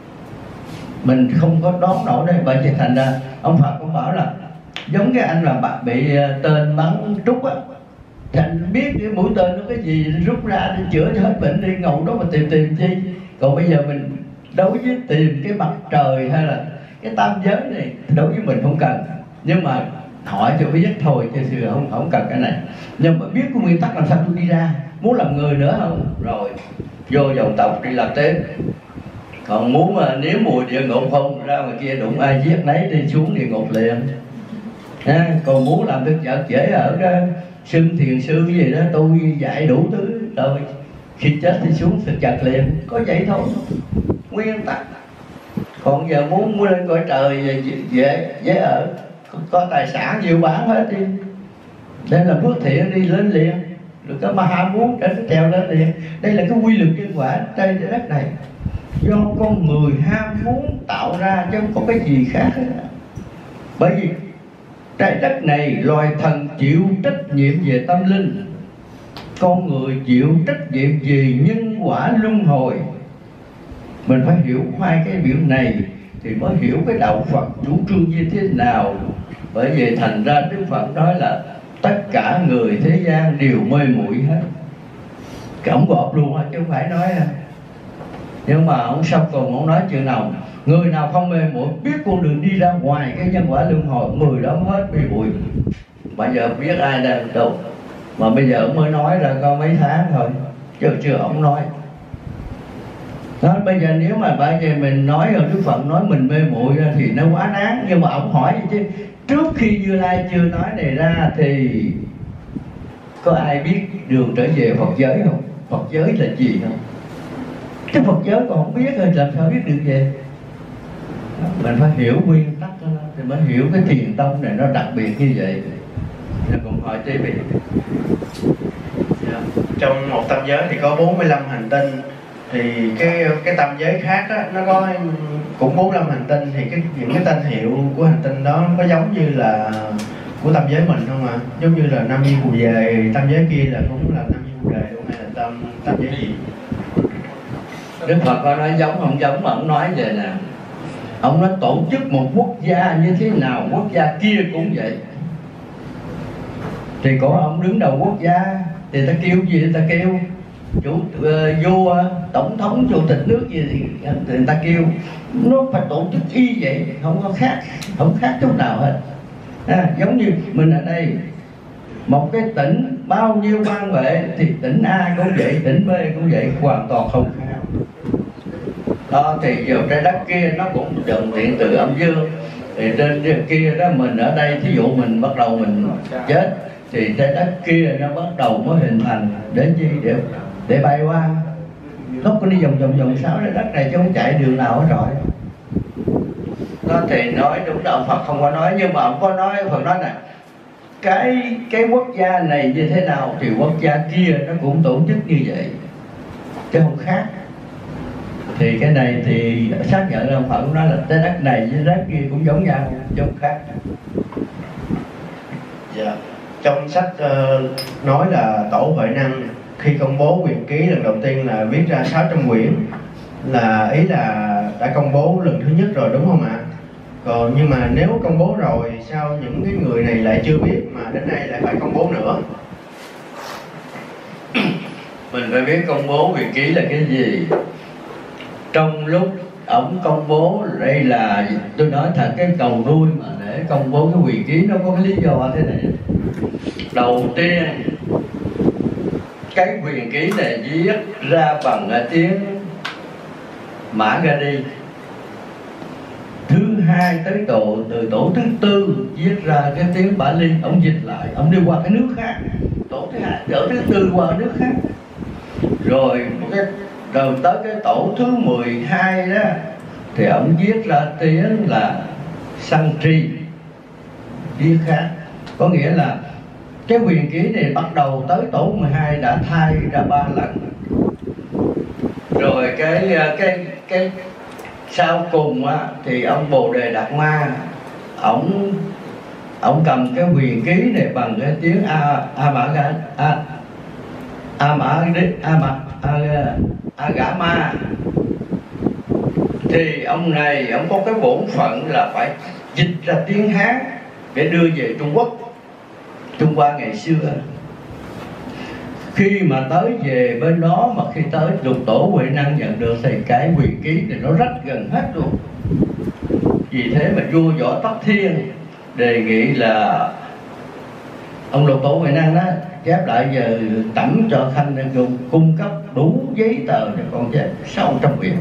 mình không có đón nổi đây. Bởi vậy thành ra ông Phật cũng bảo là giống cái anh là bạn bị tên bắn trúng á, thì anh biết cái mũi tên nó cái gì rút ra để chữa cho hết bệnh, đi ngầu đó mà tìm tìm chi. Còn bây giờ mình đối với tìm cái mặt trời hay là cái tam giới này, đối với mình không cần, nhưng mà hỏi cho biết thôi, chứ xưa không không cần cái này. Nhưng mà biết cái nguyên tắc làm sao tôi đi ra, muốn làm người nữa không, rồi vô dòng tộc đi làm tiếp. Còn muốn mà nếu mùi địa ngục không, ra ngoài kia đụng ai giết nấy đi xuống địa ngục liền. À, còn muốn làm được vợ dễ ở đó, xưng thiền sư gì đó, tôi dạy đủ thứ rồi khi chết thì xuống thực chặt liền, có vậy thôi, nguyên tắc. Còn giờ muốn muốn lên cõi trời dễ dễ ở, có tài sản nhiều bán hết đi, đây là phước thiện đi lên liền. Rồi có mà ham muốn trên trèo lên liền. Đây là cái quy luật nhân quả trên trái đất này, do con người ham muốn tạo ra chứ không có cái gì khác hết. Bởi vì trái đất này loài thần chịu trách nhiệm về tâm linh, con người chịu trách nhiệm về nhân quả luân hồi. Mình phải hiểu hai cái biểu này thì mới hiểu cái đạo Phật chủ trương như thế nào. Bởi vì thành ra Đức Phật nói là tất cả người thế gian đều mê muội hết. Cái ông gọp luôn á chứ không phải nói. Nhưng mà ông sau cùng ông nói chuyện nào, người nào không mê muội biết con đường đi ra ngoài cái nhân quả luân hồi, mười đó hết mê muội. Bây giờ biết ai đang đâu, mà bây giờ ông mới nói ra có mấy tháng thôi, chứ chưa ông nói. Đó, bây giờ nếu mà bây giờ mình nói rồi Đức Phật nói mình mê muội thì nó quá đáng. Nhưng mà ông hỏi vậy chứ trước khi Như Lai chưa nói này ra thì có ai biết đường trở về Phật giới không? Phật giới là gì không? Cái Phật giới còn không biết thì làm sao biết được về? Mình phải hiểu nguyên tắc đó thì mới hiểu cái thiền tông này nó đặc biệt như vậy. Rồi còn hỏi T V. Trong một tam giới thì có bốn mươi lăm hành tinh, thì cái cái tam giới khác á, nó có cũng bốn mươi lăm hành tinh, thì cái những cái tên hiệu của hành tinh đó có giống như là của tam giới mình không ạ? À? Giống như là Nam Di Phù Về, tam giới kia là cũng là Nam Di Phù Về luôn, hay là tam tam giới gì? Đức Phật có nói giống không giống, mà ông nói về nè, ông nói tổ chức một quốc gia như thế nào, quốc gia kia cũng vậy. Thì có ông đứng đầu quốc gia thì ta kêu gì ta kêu, chủ uh, vua, tổng thống, chủ tịch nước gì thì người ta kêu nó phải tổ chức y vậy, không có khác, không khác chút nào hết. À, giống như mình ở đây một cái tỉnh bao nhiêu quan vệ thì tỉnh A cũng vậy, tỉnh B cũng vậy, hoàn toàn không khác. Đó, thì giờ trái đất kia nó cũng dần điện từ âm dương, thì trên kia đó mình ở đây thí dụ mình bắt đầu mình chết thì trái đất kia nó bắt đầu mới hình thành để chi, để để bay qua, nó có đi vòng vòng vòng sáu trái đất này chứ không chạy đường nào hết rồi. Đó thì nói đúng đạo Phật không có nói, nhưng mà ông có nói, Phật nói này, cái cái quốc gia này như thế nào thì quốc gia kia nó cũng tổ chức như vậy chứ không khác. Thì cái này thì xác nhận là Phật cũng nói là trái đất này với trái đất kia cũng giống nhau chứ không khác. Dạ. Trong sách uh, nói là Tổ Huệ Năng khi công bố quyền ký lần đầu tiên là viết ra sáu trăm quyển, là ý là đã công bố lần thứ nhất rồi đúng không ạ? Còn nhưng mà nếu công bố rồi sao những cái người này lại chưa biết mà đến nay lại phải công bố nữa? Mình phải biết công bố quyền ký là cái gì. Trong lúc ổng công bố đây là, tôi nói thật cái cầu đuôi mà để công bố cái quyền ký nó có cái lý do thế này. Đầu tiên cái quyền ký này viết ra bằng tiếng Mã Ga Đi. Thứ hai tới tổ từ tổ thứ tư viết ra cái tiếng Bali, ông dịch lại, ông đi qua cái nước khác. Tổ thứ hai, tổ thứ tư qua nước khác. Rồi một cái rồi tới cái tổ thứ mười hai đó thì ông viết ra tiếng là Santri, viết khác. Có nghĩa là cái quyền ký này bắt đầu tới tổ mười hai đã thay ra ba lần. Rồi cái cái cái sau cùng á, thì ông Bồ Đề Đạt Ma ông ông cầm cái quyền ký này bằng cái tiếng a a mã ga a a mã a mã a a gã ma. Thì ông này ông có cái bổn phận là phải dịch ra tiếng Hán để đưa về Trung Quốc, Trung Hoa ngày xưa. Khi mà tới về bên đó mà khi tới lục tổ Huệ Năng nhận được thì cái quyền ký thì nó rất gần hết luôn. Vì thế mà vua Võ Tắc Thiên đề nghị là ông lục tổ Huệ Năng đó chép lại giờ tẩm cho Khanh dùng cung cấp đủ giấy tờ cho con chép sáu trăm quyển.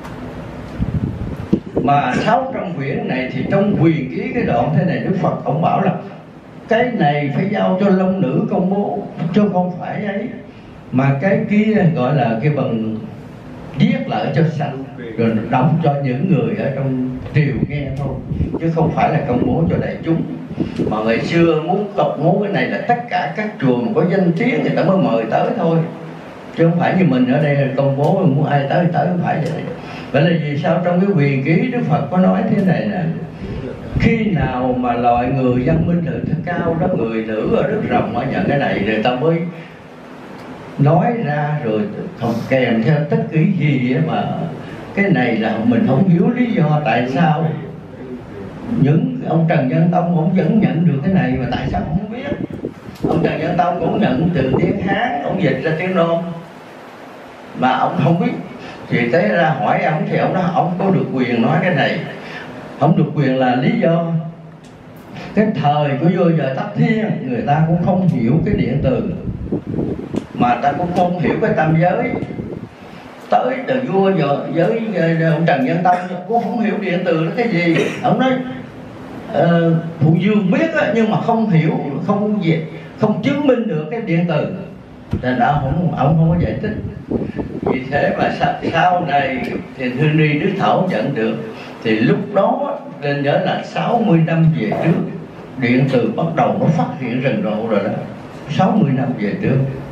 Mà sáu trăm quyển này thì trong quyền ký cái đoạn thế này Đức Phật ông bảo là cái này phải giao cho long nữ công bố chứ không phải ấy, mà cái kia gọi là cái bằng viết lại cho sạch rồi đọc cho những người ở trong triều nghe thôi, chứ không phải là công bố cho đại chúng. Mà ngày xưa muốn công bố cái này là tất cả các chùa mà có danh tiếng người ta mới mời tới thôi, chứ không phải như mình ở đây là công bố muốn ai tới tới, không phải vậy. Vậy là vì sao trong cái quyền ký Đức Phật có nói thế này nè: khi nào mà loại người văn minh thượng cao đó, người nữ ở đất rồng ở nhận cái này người ta mới nói ra, rồi không kèm theo tất cái gì mà cái này là mình không hiểu lý do tại sao những ông Trần Nhân Tông cũng vẫn nhận được cái này mà tại sao không biết. Ông Trần Nhân Tông cũng nhận từ tiếng Hán, ông dịch ra tiếng Nôm mà ông không biết. Thì thế ra hỏi ông thì ông nói ông có được quyền nói cái này, không được quyền là lý do cái thời của vua Giờ Tắc Thiên người ta cũng không hiểu cái điện từ, mà ta cũng không hiểu cái tam giới. Tới từ vua giờ với ông Trần Nhân Tông cũng không hiểu điện từ là cái gì. Ông nói uh, Phụ Dương biết á, nhưng mà không hiểu, không gì, không chứng minh được cái điện từ, nên ông không ông không có giải thích. Vì thế mà sau, sau này thì Thư Ni Đức Thảo nhận được, thì lúc đó nên nhớ là sáu mươi năm về trước điện từ bắt đầu nó phát hiện rầm rộ rồi đó, sáu mươi năm về trước.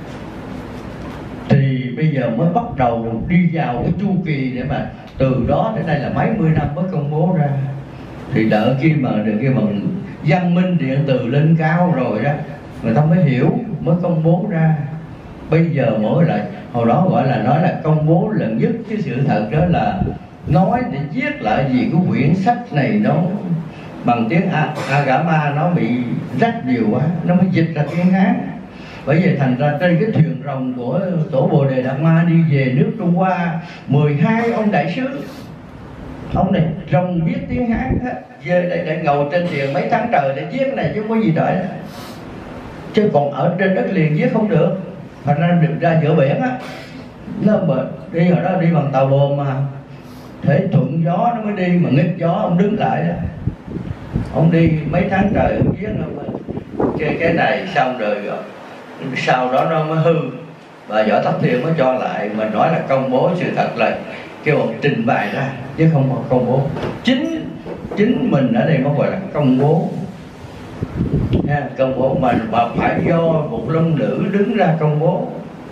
Thì bây giờ mới bắt đầu đi vào cái chu kỳ để mà từ đó đến đây là mấy mươi năm mới công bố ra. Thì đợi khi mà được cái bằng văn minh điện từ lên cao rồi đó người ta mới hiểu, mới công bố ra. Bây giờ mỗi lại hồi đó gọi là nói là công bố lần nhất, chứ sự thật đó là nói để viết lại vì cái quyển sách này nó bằng tiếng Agama nó bị rất nhiều quá, nó mới dịch ra tiếng Hán. Bởi vì thành ra trên cái thuyền rồng của tổ Bồ Đề Đạt Ma đi về nước Trung Hoa, mười hai ông đại sứ, ông này rồng biết tiếng Hán hết, về đây để ngồi trên thuyền mấy tháng trời để viết này chứ không có gì đợi. Chứ còn ở trên đất liền viết không được, thành ra được ra giữa biển á, nó đi ở đó đi bằng tàu bồn mà thể thuận gió nó mới đi, mà nghịch gió ông đứng lại đó. Ông đi mấy tháng trời ông viết ông cái cái này xong rồi, rồi sau đó nó mới hư, và Võ Tắc Thiên mới cho lại, mình nói là công bố sự thật, là kêu ông trình bày ra chứ không có công bố. Chính chính mình ở đây mới gọi là công bố nha, công bố mà mà phải do một long nữ đứng ra công bố.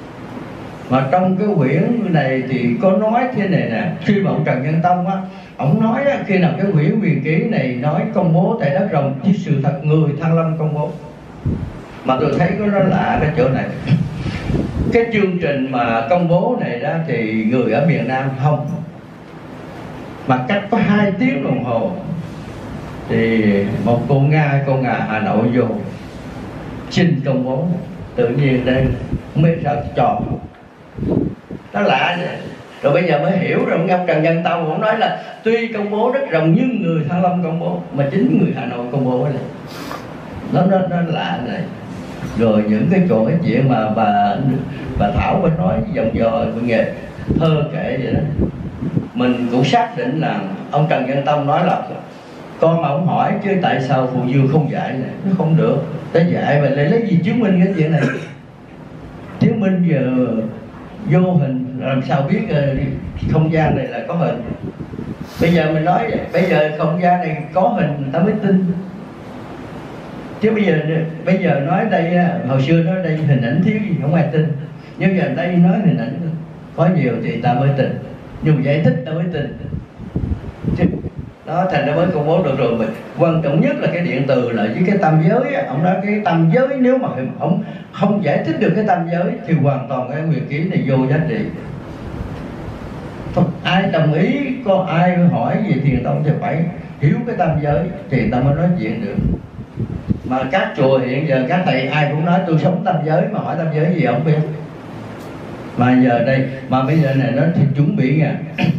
Mà trong cái quyển này thì có nói thế này nè, khi mà ông Trần Nhân Tông á, ông nói á, khi nào cái quyển huyền ký này nói công bố tại đất rồng, chứ sự thật người Thăng Long công bố. Mà tôi thấy có nó lạ cái chỗ này, cái chương trình mà công bố này đó thì người ở miền Nam không, mà cách có hai tiếng đồng hồ thì một cô Nga, cô Nga Hà Nội vô xin công bố, tự nhiên đây không biết sao chọn nó lạ vậy. Rồi bây giờ mới hiểu rồi, ông Trần Nhân Tông cũng nói là tuy công bố đất rồng nhưng người Thăng Long công bố, mà chính người Hà Nội công bố này nó nó nó lạ này. Rồi những cái chỗ cái chuyện mà bà bà Thảo mới nói dòng dò của nghệ thơ kể vậy đó, mình cũng xác định là ông Trần Nhân Tông nói là con mà ông hỏi chứ tại sao Phù Dương không dạy này, nó không được, tới dạy mà lại lấy gì chứng minh cái chuyện này. Chứng minh giờ vô hình làm sao biết không gian này là có hình. Bây giờ mình nói vậy, bây giờ không gian này có hình người ta mới tin. Chứ bây giờ bây giờ nói đây, hồi xưa nói đây hình ảnh thiếu gì không ai tin, nhưng giờ đây nói hình ảnh có nhiều thì ta mới tin, nhưng mà giải thích ta mới tin. Chứ đó thành ra mới công bố được rồi. Mình quan trọng nhất là cái điện từ là với cái tam giới á. Ông nói cái tam giới nếu mà ông không giải thích được cái tam giới thì hoàn toàn cái huyền ký này vô giá trị. Ai đồng ý, có ai hỏi về Thiền Tông thì phải hiểu cái tam giới thì ta mới nói chuyện được. Mà các chùa hiện giờ các thầy ai cũng nói tôi sống tam giới, mà hỏi tam giới gì không biết. Mà giờ đây, mà bây giờ này nó thì chuẩn bị nha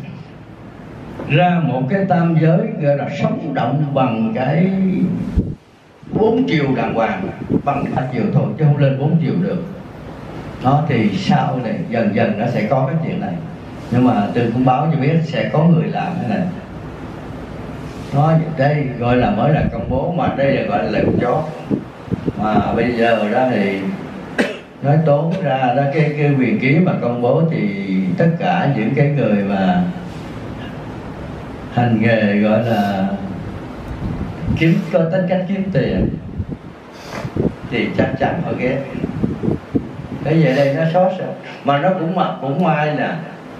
ra một cái tam giới gọi là sống động bằng cái bốn chiều đàng hoàng, bằng ba chiều thôi chứ không lên bốn chiều được. Đó thì sau này dần dần nó sẽ có cái chuyện này, nhưng mà tôi cũng báo cho biết sẽ có người làm cái này. Nó đây gọi là mới là công bố, mà đây là gọi là lệnh chó. Mà bây giờ đó thì nói tốn ra đó cái cái huyền ký mà công bố thì tất cả những cái người mà hành nghề gọi là kiếm, có tính cách kiếm tiền thì chắc chắn họ ghét. Cái về đây nó xót sao. Mà nó cũng mà cũng may là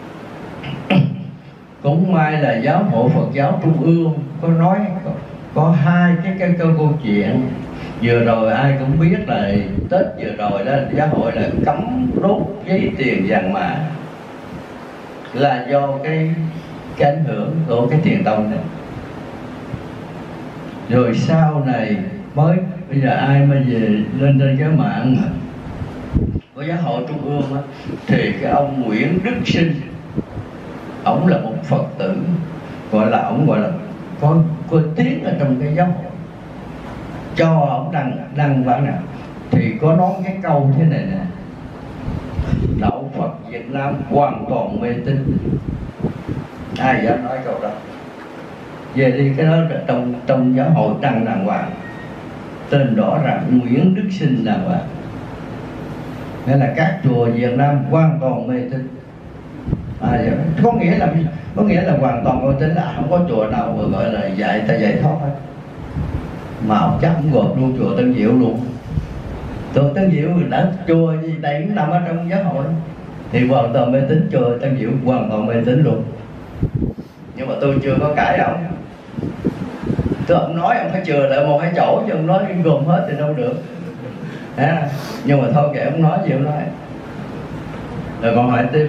cũng may là giáo hội Phật giáo Trung ương có nói có, có hai cái, cái, cái câu chuyện. Vừa rồi ai cũng biết là Tết vừa rồi đó giáo hội là cấm đốt giấy tiền vàng mã, là do cái cái ảnh hưởng của cái Thiền Tông này. Rồi sau này mới bây giờ ai mà về lên trên cái mạng của giáo hội Trung ương á, thì cái ông Nguyễn Đức Sinh, ổng là một Phật tử, gọi là ổng gọi là có, có tiếng ở trong cái giáo hội, cho ổng đăng đăng bản nào thì có nói cái câu thế này nè: đạo Phật Việt Nam hoàn toàn mê tín. Ai dám nói câu đó? Về đi cái đó trong trong giáo hội đăng đàng hoàng, tên rõ ràng Nguyễn Đức Sinh đàng hoàng. Nên là các chùa Việt Nam hoàn toàn mê tín. À, có nghĩa là có nghĩa là hoàn toàn mê tín là không có chùa nào gọi là dạy ta dạy thoát hết. Mà ông chắc cũng gộp luôn chùa Tân Diệu luôn. Chùa Tân Diệu đã chùa gì đây cũng nằm ở trong giáo hội thì hoàn toàn mê tín, chùa Tân Diệu hoàn toàn mê tín luôn. Nhưng mà tôi chưa có cãi ông. Tôi ông nói ông phải chừa lại một hai chỗ, chứ ông nói gồm hết thì đâu được. À, nhưng mà thôi kệ ông nói gì ông nói. Rồi còn hỏi tiếp.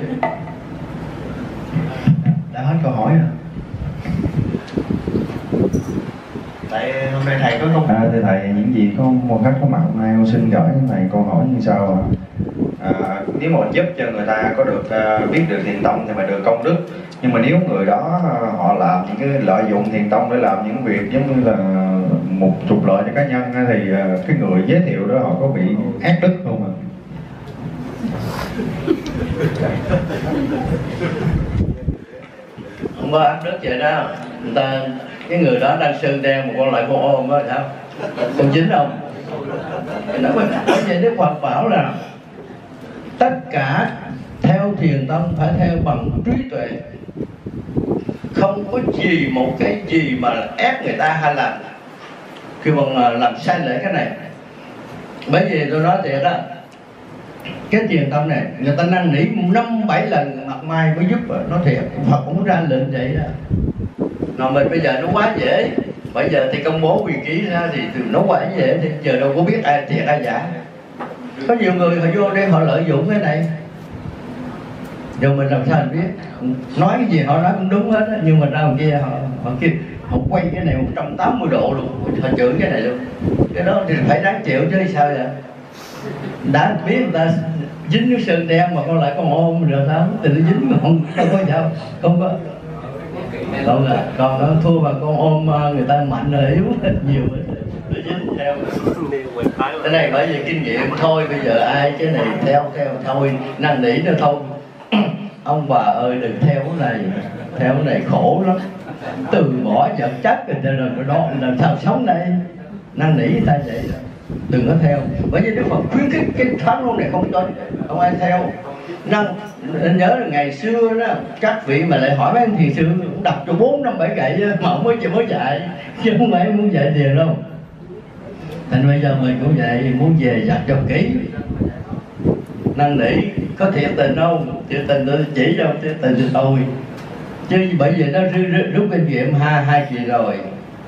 Đã hết câu hỏi rồi. Tại hôm nay thầy có công. À, thưa thầy, những gì có một khách có mặt hôm nay con xin gửi cái này câu hỏi như sau ạ. À, nếu mà giúp cho người ta có được uh, biết được thiền tông thì mà được công đức, nhưng mà nếu người đó uh, họ làm những cái lợi dụng thiền tông để làm những việc giống như là một trục lợi cho cá nhân thì uh, cái người giới thiệu đó họ có bị ác đức không ạ? Không có ác đức vậy đó. Người ta, cái người đó đang sơn đen một con lại con ôm đó sao? Con chính không? Nó bởi vậy Đức Phật bảo là tất cả theo thiền tông phải theo bằng trí tuệ, không có gì một cái gì mà ép người ta hay làm khi mà làm sai lệch cái này. Bởi vì tôi nói thiệt đó, cái thiền tông này người ta năn nỉ năm bảy lần mặt mai mới giúp rồi. Nó thiệt Phật cũng ra lệnh vậy đó. Mà mình bây giờ nó quá dễ, bây giờ thì công bố quyền ký ra thì nó quá dễ, thì giờ đâu có biết ai thiệt ai giả. Có nhiều người họ vô đây họ lợi dụng cái này, giờ mình làm sao mình biết. Nói cái gì họ nói cũng đúng hết á, nhưng mà ra ngoài kia họ họ kia họ quay cái này một trăm tám mươi độ luôn, họ chửi cái này luôn. Cái đó thì phải đáng chịu chứ sao vậy? Đã biết người ta dính cái sơn đen mà con lại con ôm rồi sao thì nó dính mà không, không có sao, không có. Còn là còn nó thua mà con ôm người ta mạnh rồi yếu hết nhiều hết, nó dính theo. Cái này bởi vì kinh nghiệm thôi, bây giờ ai cái này theo theo thôi năn nỉ nó thôi. Ông bà ơi đừng theo cái này, theo cái này khổ lắm, từ bỏ vật chất rồi rồi đó làm sao sống đây, năn nỉ người ta vậy đó. Đừng có theo, bởi vì Đức Phật khuyến khích cái pháp môn này không cho không ai theo. Năng nhớ là ngày xưa đó các vị mà lại hỏi mấy anh thiền sư cũng đọc cho bốn năm bảy gậy mà ông mới mới dạy, chứ không phải muốn dạy thiền đâu. Thành bây giờ mình cũng vậy, muốn về dạy cho kỹ, năn nỉ có thiệt tình không, thiệt tình tôi chỉ cho thiệt tình thì thôi, chứ bởi vì nó rút kinh nghiệm hai hai kỳ rồi.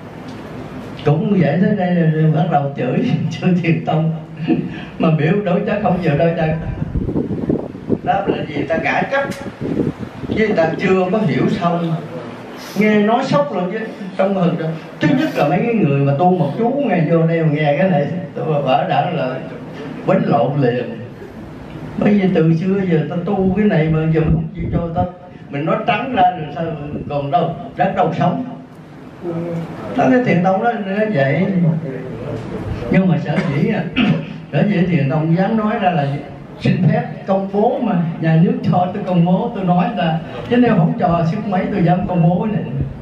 Cũng vậy tới đây là bắt đầu chửi chửi thiền tông mà biểu đối chất không chịu đối chất. Đó là gì? Ta ngã chấp chứ người ta chưa có hiểu xong, nghe nói sốc luôn chứ trong hừng đó. Thứ nhất là mấy cái người mà tu một chú nghe vô đây mà nghe cái này tôi vỡ đã là quánh lộn liền. Bởi vì từ xưa giờ ta tu cái này mà giờ mình không chịu cho ta, mình nói trắng ra rồi sao còn đâu rất đâu sống. Đó cái thiền tông đó nó vậy. Nhưng mà sở dĩ à sở dĩ thiền tông dám nói ra là xin phép công bố, mà nhà nước cho tôi công bố tôi nói ra, chứ nếu không cho sức mấy tôi dám công bố này.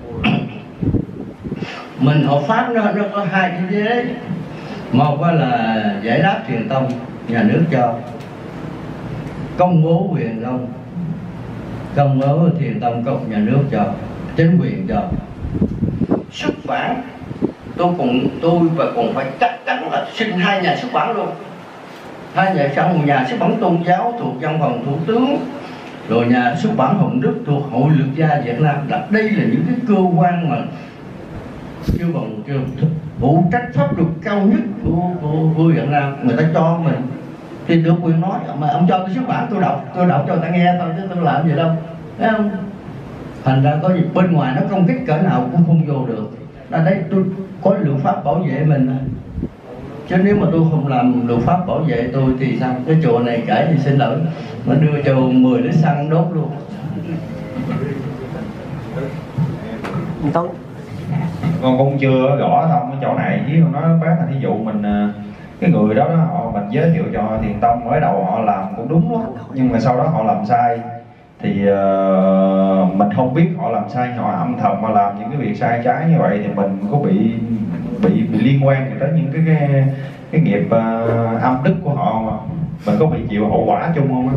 Mình hộ pháp nó nó có hai cái giới, một là giải đáp thiền tông nhà nước cho, công bố quyền công, công bố thiền tông công nhà nước cho, chính quyền cho. Xuất bản tôi cùng tôi và còn phải chắc chắn là xin hai nhà xuất bản luôn, hai nhà trong một nhà xuất bản tôn giáo thuộc văn phòng thủ tướng, rồi nhà xuất bản Hồng Đức thuộc Hội Luật gia Việt Nam. Là đây là những cái cơ quan mà kêu bằng kêu phụ trách pháp luật cao nhất của, của, của Việt Nam, người ta cho mình thì được quyền nói. Mà ông cho tôi xuất bản tôi đọc, tôi đọc cho người ta nghe thôi chứ tôi làm gì đâu, thấy không? Thành ra có gì bên ngoài nó công kích cỡ nào cũng không vô được. Ở đây tôi có luật pháp bảo vệ mình, chứ nếu mà tôi không làm luật pháp bảo vệ tôi thì sao? Cái chùa này kể thì xin lỗi mà đưa cho mười lít xăng đốt luôn. Con cũng chưa rõ thông cái chỗ này, với con nói bác là thí dụ mình cái người đó, đó họ mình giới thiệu cho thiền tông, mới đầu họ làm cũng đúng đó, nhưng mà sau đó họ làm sai thì uh, mình không biết họ làm sai, họ âm thầm mà làm những cái việc sai trái như vậy thì mình có bị bị bị liên quan tới những cái cái, cái nghiệp uh, âm đức của họ mà mình có bị chịu hậu quả chung không á?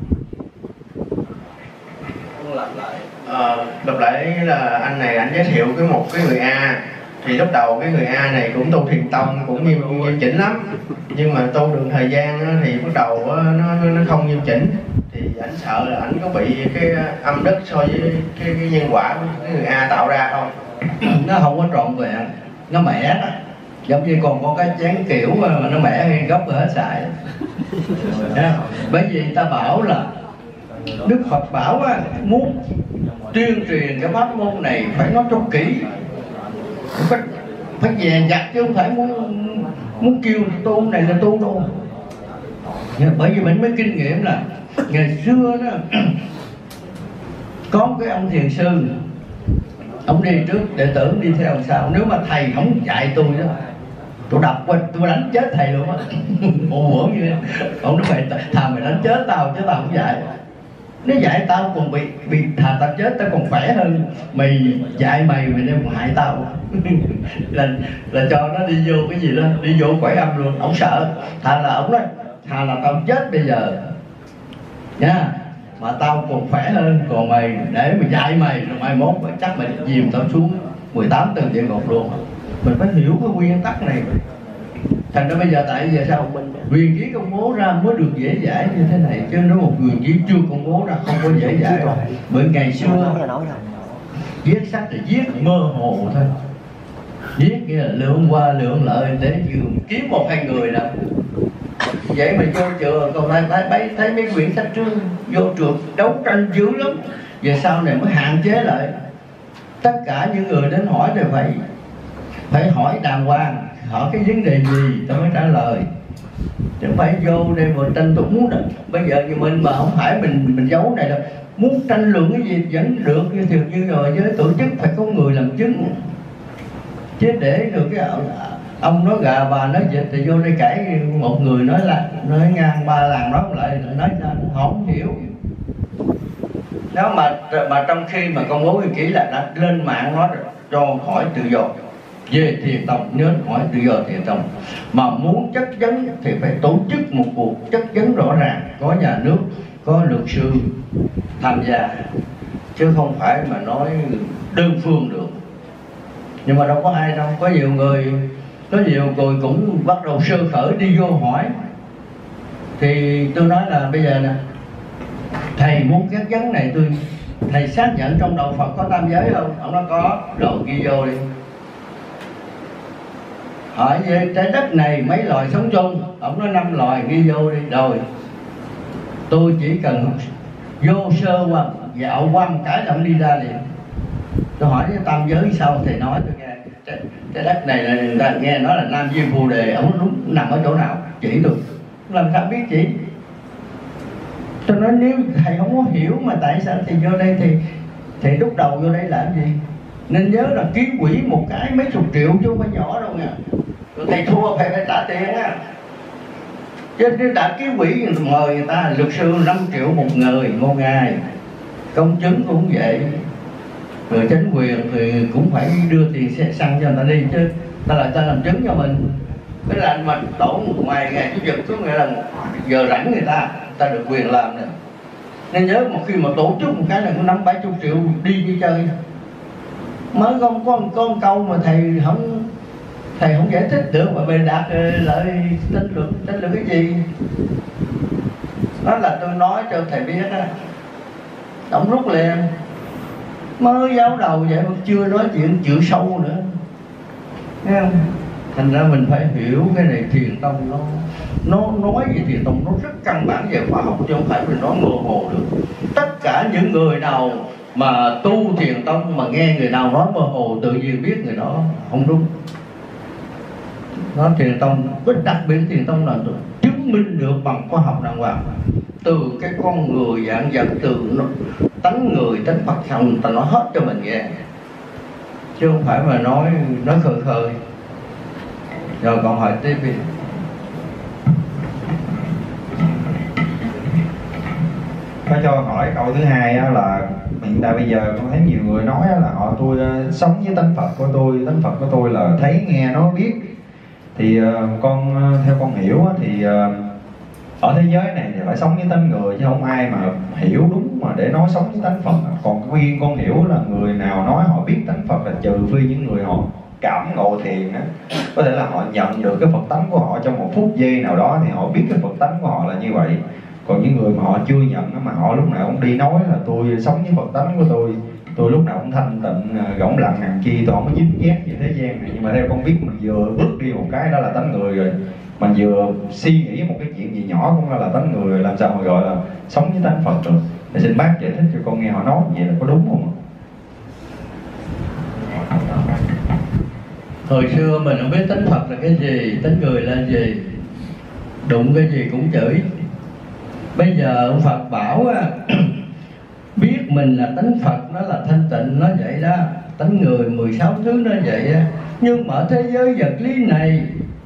Lặp lại à, lặp lại là anh này anh giới thiệu cái một cái người A, thì lúc đầu cái người A này cũng tu thiền tông cũng nghiêm, nghiêm chỉnh lắm, nhưng mà tu đường thời gian thì bắt đầu nó nó không nghiêm chỉnh, thì anh sợ là anh có bị cái âm đức so với cái, cái nhân quả của cái người A tạo ra không? Nó không có trọn vẹn, nó mẻ đó, giống như còn có cái chén kiểu mà nó mẻ hay gốc rồi hết xài. Bởi vì ta bảo là Đức Phật bảo á, muốn tuyên truyền cái pháp môn này phải nói cho kỹ, một cách phải dè dặt chứ không phải muốn muốn kêu tu này là tu đâu. Bởi vì mình mới kinh nghiệm là ngày xưa đó có một cái ông thiền sư, ông đi trước, đệ tử đi theo sau. Nếu mà thầy không dạy tôi đó, tôi đập qua, tôi đánh chết thầy luôn á. Ồ như thế. Ông nói mày thà mày đánh chết tao chứ tao không dạy. Nếu dạy tao còn bị bị thà tao chết tao còn khỏe hơn mày dạy mày mày đem hại tao. là là cho nó đi vô cái gì đó, đi vô quẩy âm luôn. Ông sợ, thà là ông nói thà là tao chết bây giờ nha, mà tao còn khỏe hơn, còn mày để mày dạy mày rồi mai mốt mày chắc mày dìm tao xuống mười tám tầng địa ngục luôn. Mình phải hiểu cái nguyên tắc này. Thành ra bây giờ tại giờ sao huyền ký công bố ra mới được dễ dãi như thế này, chứ nếu một huyền ký chưa công bố ra không có dễ dãi đâu. Bởi ngày xưa viết sách thì viết mơ hồ thôi, viết nghĩa là lượng qua lượng lợi để kiếm một hai người nè. Vậy mà vô chùa còn thấy, thấy, thấy mấy quyển sách trước vô trường đấu tranh dữ lắm. Về sau này mới hạn chế lại. Tất cả những người đến hỏi thì phải phải hỏi đàng hoàng, hỏi cái vấn đề gì tao mới trả lời, chứ không phải vô đây mà tranh tụng muốn được. Bây giờ như mình mà không phải mình mình giấu này là muốn tranh luận cái gì vẫn được, như thường như rồi với tổ chức phải có người làm chứng, chứ để được cái ông nói gà bà nói vịt thì vô đây cãi một người nói là nói ngang ba làng nói lại nói không hiểu. Nếu mà mà trong khi mà công bố huyền ký là đã lên mạng nói cho hỏi tự do về thiền tông, nhớ hỏi tự do thiền tông, mà muốn chất vấn thì phải tổ chức một cuộc chất vấn rõ ràng, có nhà nước, có luật sư tham gia, chứ không phải mà nói đơn phương được. Nhưng mà đâu có ai đâu, có nhiều người có nhiều người cũng bắt đầu sơ khởi đi vô hỏi. Thì tôi nói là bây giờ nè, thầy muốn chất vấn này, tôi thầy xác nhận trong đạo Phật có tam giới không? Ông nói có, rồi ghi vô đi. Hỏi về trái đất này mấy loài sống chung, ông nói năm loài, ghi vô đi. Rồi tôi chỉ cần vô sơ qua dạo qua một cái là ông đi ra liền. Tôi hỏi với tam giới sao, thầy nói tôi nghe trái, trái đất này là người ta nghe nói là Nam Diêm Phù Đề, ông đúng nằm ở chỗ nào chỉ tôi, làm sao biết chỉ. Tôi nói nếu thầy không có hiểu mà tại sao thì vô đây thì thì lúc đầu vô đây làm gì. Nên nhớ là ký quỹ một cái mấy chục triệu chứ không phải nhỏ đâu nha. Rồi thầy thua phải phải trả tiền á. Chứ nếu đã ký quỹ mời người ta luật sư năm triệu một người một ngày, công chứng cũng vậy, rồi chính quyền thì cũng phải đưa tiền xe xăng cho người ta đi, chứ ta lại ta làm chứng cho mình. Cái là mà tổ ngoài ngày chủ nhật có nghĩa là giờ rảnh người ta ta được quyền làm nè. Nên nhớ một khi mà tổ chức một cái là có năm bảy chục triệu đi đi chơi. Mới không có một con câu mà thầy không thầy không giải thích được mà bề đạt lại tranh luận tranh luận cái gì. Đó là tôi nói cho thầy biết á, ông rút liền. Mới giáo đầu vậy mà chưa nói chuyện chữ sâu nữa, thấy không? Thành ra mình phải hiểu cái này thiền tông nó nó nói về thiền tông nó rất căn bản về khoa học, chứ không phải mình nói mơ hồ được. Tất cả những người nào mà tu thiền tông mà nghe người nào nói mơ hồ tự nhiên biết người đó không đúng. Nó thiền tông, cái đặc biệt thiền tông là chứng minh được bằng khoa học đàng hoàng, từ cái con người dạng vật, từ nó, tánh người tánh Phật xong người ta nói hết cho mình nghe, chứ không phải mà nói nói khơi khơi. Rồi còn hỏi tiếp đi. Có cho hỏi câu thứ hai á, là hiện tại bây giờ con thấy nhiều người nói á, là họ tôi uh, sống với tánh Phật của tôi, tánh Phật của tôi là thấy nghe nói biết. Thì uh, con uh, theo con hiểu á, thì uh, ở thế giới này thì phải sống với tánh người, chứ không ai mà hiểu đúng mà để nói sống với tánh Phật. Còn riêng con hiểu là người nào nói họ biết tánh Phật là trừ phi những người họ cảm ngộ thiền á, có thể là họ nhận được cái Phật tánh của họ trong một phút giây nào đó thì họ biết cái Phật tánh của họ là như vậy. Còn những người mà họ chưa nhận mà họ lúc nào cũng đi nói là tôi sống với Phật tánh của tôi, tôi lúc nào cũng thanh tịnh gỗng lặng hàng chi, tôi không có dính dáng về thế gian này. Nhưng mà theo con biết mình vừa bước đi một cái đó là tánh người rồi, mình vừa suy nghĩ một cái chuyện gì nhỏ cũng là tánh người rồi, làm sao mà gọi là sống với tánh Phật được. Để xin bác giải thích cho con nghe họ nói vậy là có đúng không? Hồi xưa mình không biết tánh Phật là cái gì, tánh người là gì, đụng cái gì cũng chửi. Bây giờ ông Phật bảo á, biết mình là tánh Phật, nó là thanh tịnh, nó vậy đó. Tánh người mười sáu thứ nó vậy á. Nhưng mà ở thế giới vật lý này,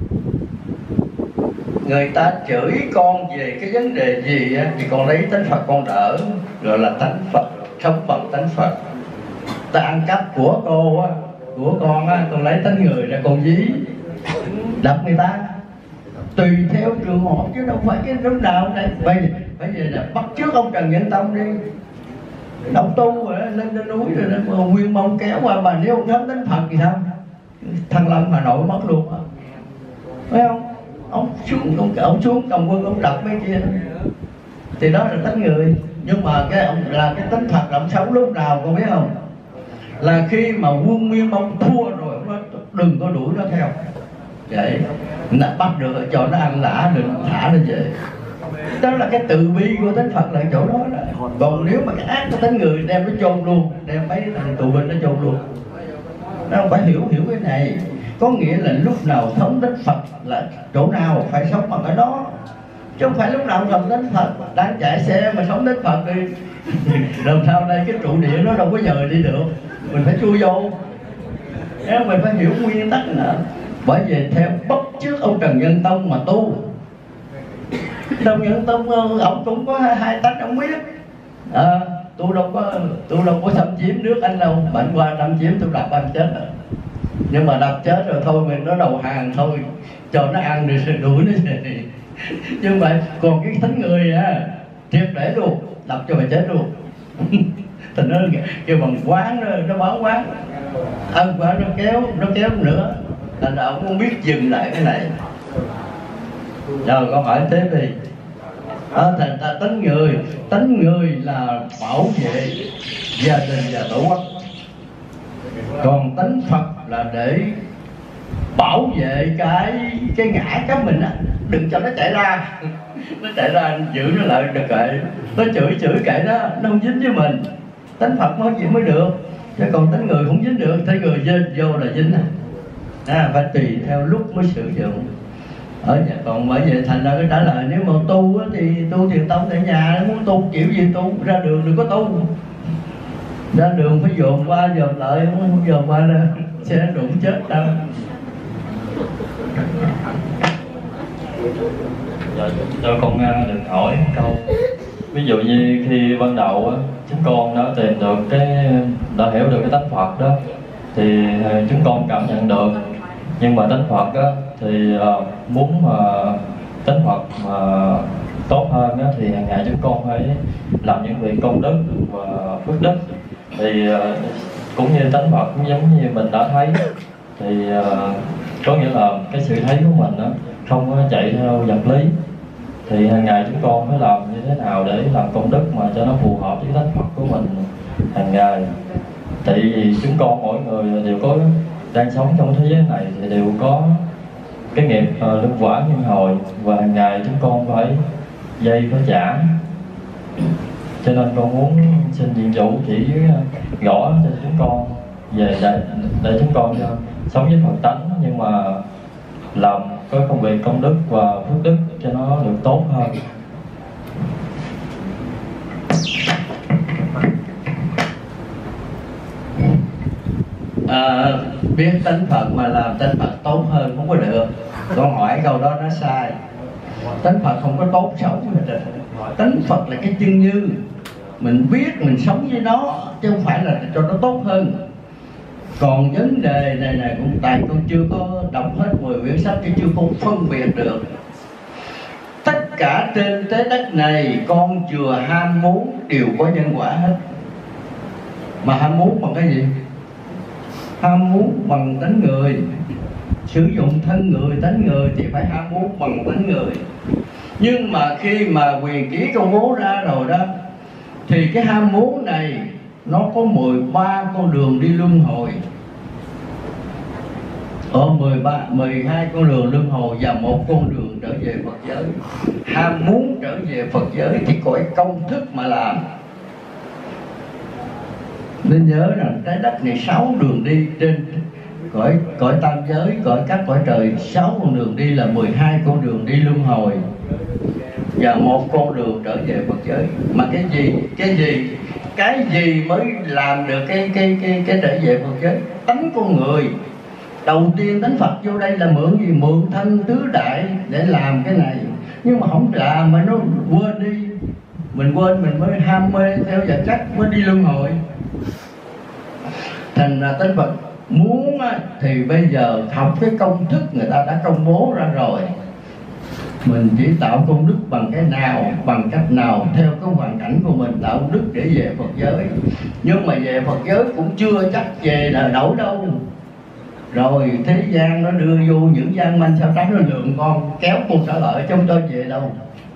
người ta chửi con về cái vấn đề gì á, thì con lấy tánh Phật con đỡ, gọi là tánh Phật, sống bằng tánh Phật. Ta ăn cắp của cô á, của con á, con lấy tánh người ra con dí, đập người ta. Tùy theo trường hợp chứ đâu phải cái lúc nào này. Bây giờ, bây giờ là bắt chước ông Trần Nhân Tông đi, đọc tu rồi đó, lên trên núi rồi đó, nguyên mông kéo qua, mà nếu ông thấm tánh Phật thì sao? Thăng Long Hà Nội mất luôn á, phải không? Ông xuống, ông, ông xuống cầm quân ông đập mấy kia, thì đó là tánh người. Nhưng mà cái ông là cái tánh Phật là ông sống lúc nào con biết không? Là khi mà quân Nguyên Mông thua rồi, ông nói đừng có đuổi nó theo, vậy là bắt được cho nó ăn lả, đừng thả nó về. Đó là cái từ bi của tánh Phật là chỗ đó đó. Còn nếu mà cái ác của tánh người đem nó chôn luôn, đem mấy thằng tù binh nó chôn luôn. Nó không phải hiểu hiểu cái này. Có nghĩa là lúc nào thống tánh Phật là chỗ nào phải sống bằng cái đó, chứ không phải lúc nào sống tánh Phật. Đang chạy xe mà sống tánh Phật đi làm sao đây, cái trụ địa nó đâu có dời đi được, mình phải chui vô. Mình phải hiểu nguyên tắc nữa. Bởi vì theo bất trước ông Trần Nhân Tông mà tu, Trần Nhân Tông ông cũng có hai, hai tánh ông biết. À, tôi đâu có tôi đâu có xâm chiếm nước anh đâu, bạn qua xâm chiếm tôi đập anh chết rồi. Nhưng mà đập chết rồi thôi mình nó đầu hàng thôi, cho nó ăn rồi đuổi nó về. Nhưng mà còn cái thánh người á, triệt để luôn, đập cho mày chết luôn. Thì nó kêu bằng quán, nó, nó báo quán, ăn quán nó kéo, nó kéo nữa. Thành ra ông không biết dừng lại cái này. Rồi con hỏi tiếp đi. À, thành ra tánh người, tánh người là bảo vệ gia đình và tổ quốc. Còn tánh Phật là để bảo vệ cái cái ngã chấp mình á, đừng cho nó chạy ra. Nó chạy ra giữ nó lại được kệ, nó chửi chửi kệ nó, nó không dính với mình. Tánh Phật mới gì mới được, chứ còn tánh người không dính được. Tánh người vô, vô là dính à. À, phải tùy theo lúc mới sử dụng. Ở nhà còn bởi vậy thành ra cái trả lời, nếu mà tu á, thì tu thiền tông tại nhà, muốn tu kiểu gì tu, ra đường đừng có tu. Ra đường phải dồn qua dồn lại, không dồn qua là sẽ đụng chết đâu. Rồi, cho con được hỏi câu. Ví dụ như khi ban đầu á, chúng con đã tìm được cái, đã hiểu được cái tánh Phật đó, thì chúng con cảm nhận được. Nhưng mà tánh Phật á, thì uh, muốn mà tánh Phật mà tốt hơn á, thì hàng ngày chúng con phải làm những việc công đức và phước đức. Thì uh, cũng như tánh Phật cũng giống như mình đã thấy, thì uh, có nghĩa là cái sự thấy của mình á, không có chạy theo vật lý. Thì hàng ngày chúng con phải làm như thế nào để làm công đức mà cho nó phù hợp với tánh Phật của mình hàng ngày. Tại vì chúng con mỗi người đều có, đang sống trong thế giới này thì đều có cái nghiệp uh, luân quả nhân hồi, và hàng ngày chúng con phải dây phải trả. Cho nên con muốn xin nhiệm vụ chỉ gõ cho chúng con về để, để chúng con uh, sống với Phật tánh, nhưng mà làm có công việc công đức và phước đức cho nó được tốt hơn. À, biết tánh Phật mà làm tánh Phật tốt hơn không có được. Con hỏi câu đó nó sai. Tánh Phật không có tốt xấu gì hết. Tánh Phật là cái chân như, mình biết mình sống với nó, chứ không phải là cho nó tốt hơn. Còn vấn đề này này cũng tại con chưa có đọc hết mười quyển sách, chứ chưa có phân biệt được. Tất cả trên trái đất này con chừa ham muốn đều có nhân quả hết. Mà ham muốn bằng cái gì? Ham muốn bằng tánh người. Sử dụng thân người, tánh người thì phải ham muốn bằng tánh người. Nhưng mà khi mà quyền ký công bố ra rồi đó, thì cái ham muốn này nó có mười ba con đường đi luân hồi. Ở mười ba, mười hai con đường luân hồi và một con đường trở về Phật giới. Ham muốn trở về Phật giới thì có công thức mà làm. Nên nhớ rằng trái đất này sáu đường đi, trên cõi cõi tam giới, cõi các cõi trời, sáu con đường đi là mười hai con đường đi luân hồi và một con đường trở về Phật giới. Mà cái gì cái gì cái gì mới làm được cái cái cái cái trở về Phật giới? Tánh con người. Đầu tiên tánh Phật vô đây là mượn gì? Mượn thân tứ đại để làm cái này, nhưng mà không làm mà nó quên đi. Mình quên mình mới ham mê theo vật chất, mới đi luân hồi. Thành ra tánh Phật muốn thì bây giờ học cái công thức người ta đã công bố ra rồi. Mình chỉ tạo công đức bằng cái nào, bằng cách nào, theo cái hoàn cảnh của mình tạo đức để về Phật giới. Nhưng mà về Phật giới cũng chưa chắc về là đổ đâu. Rồi thế gian nó đưa vô những gian manh sao tránh, nó lượm con, kéo con trở lại trong tôi về đâu.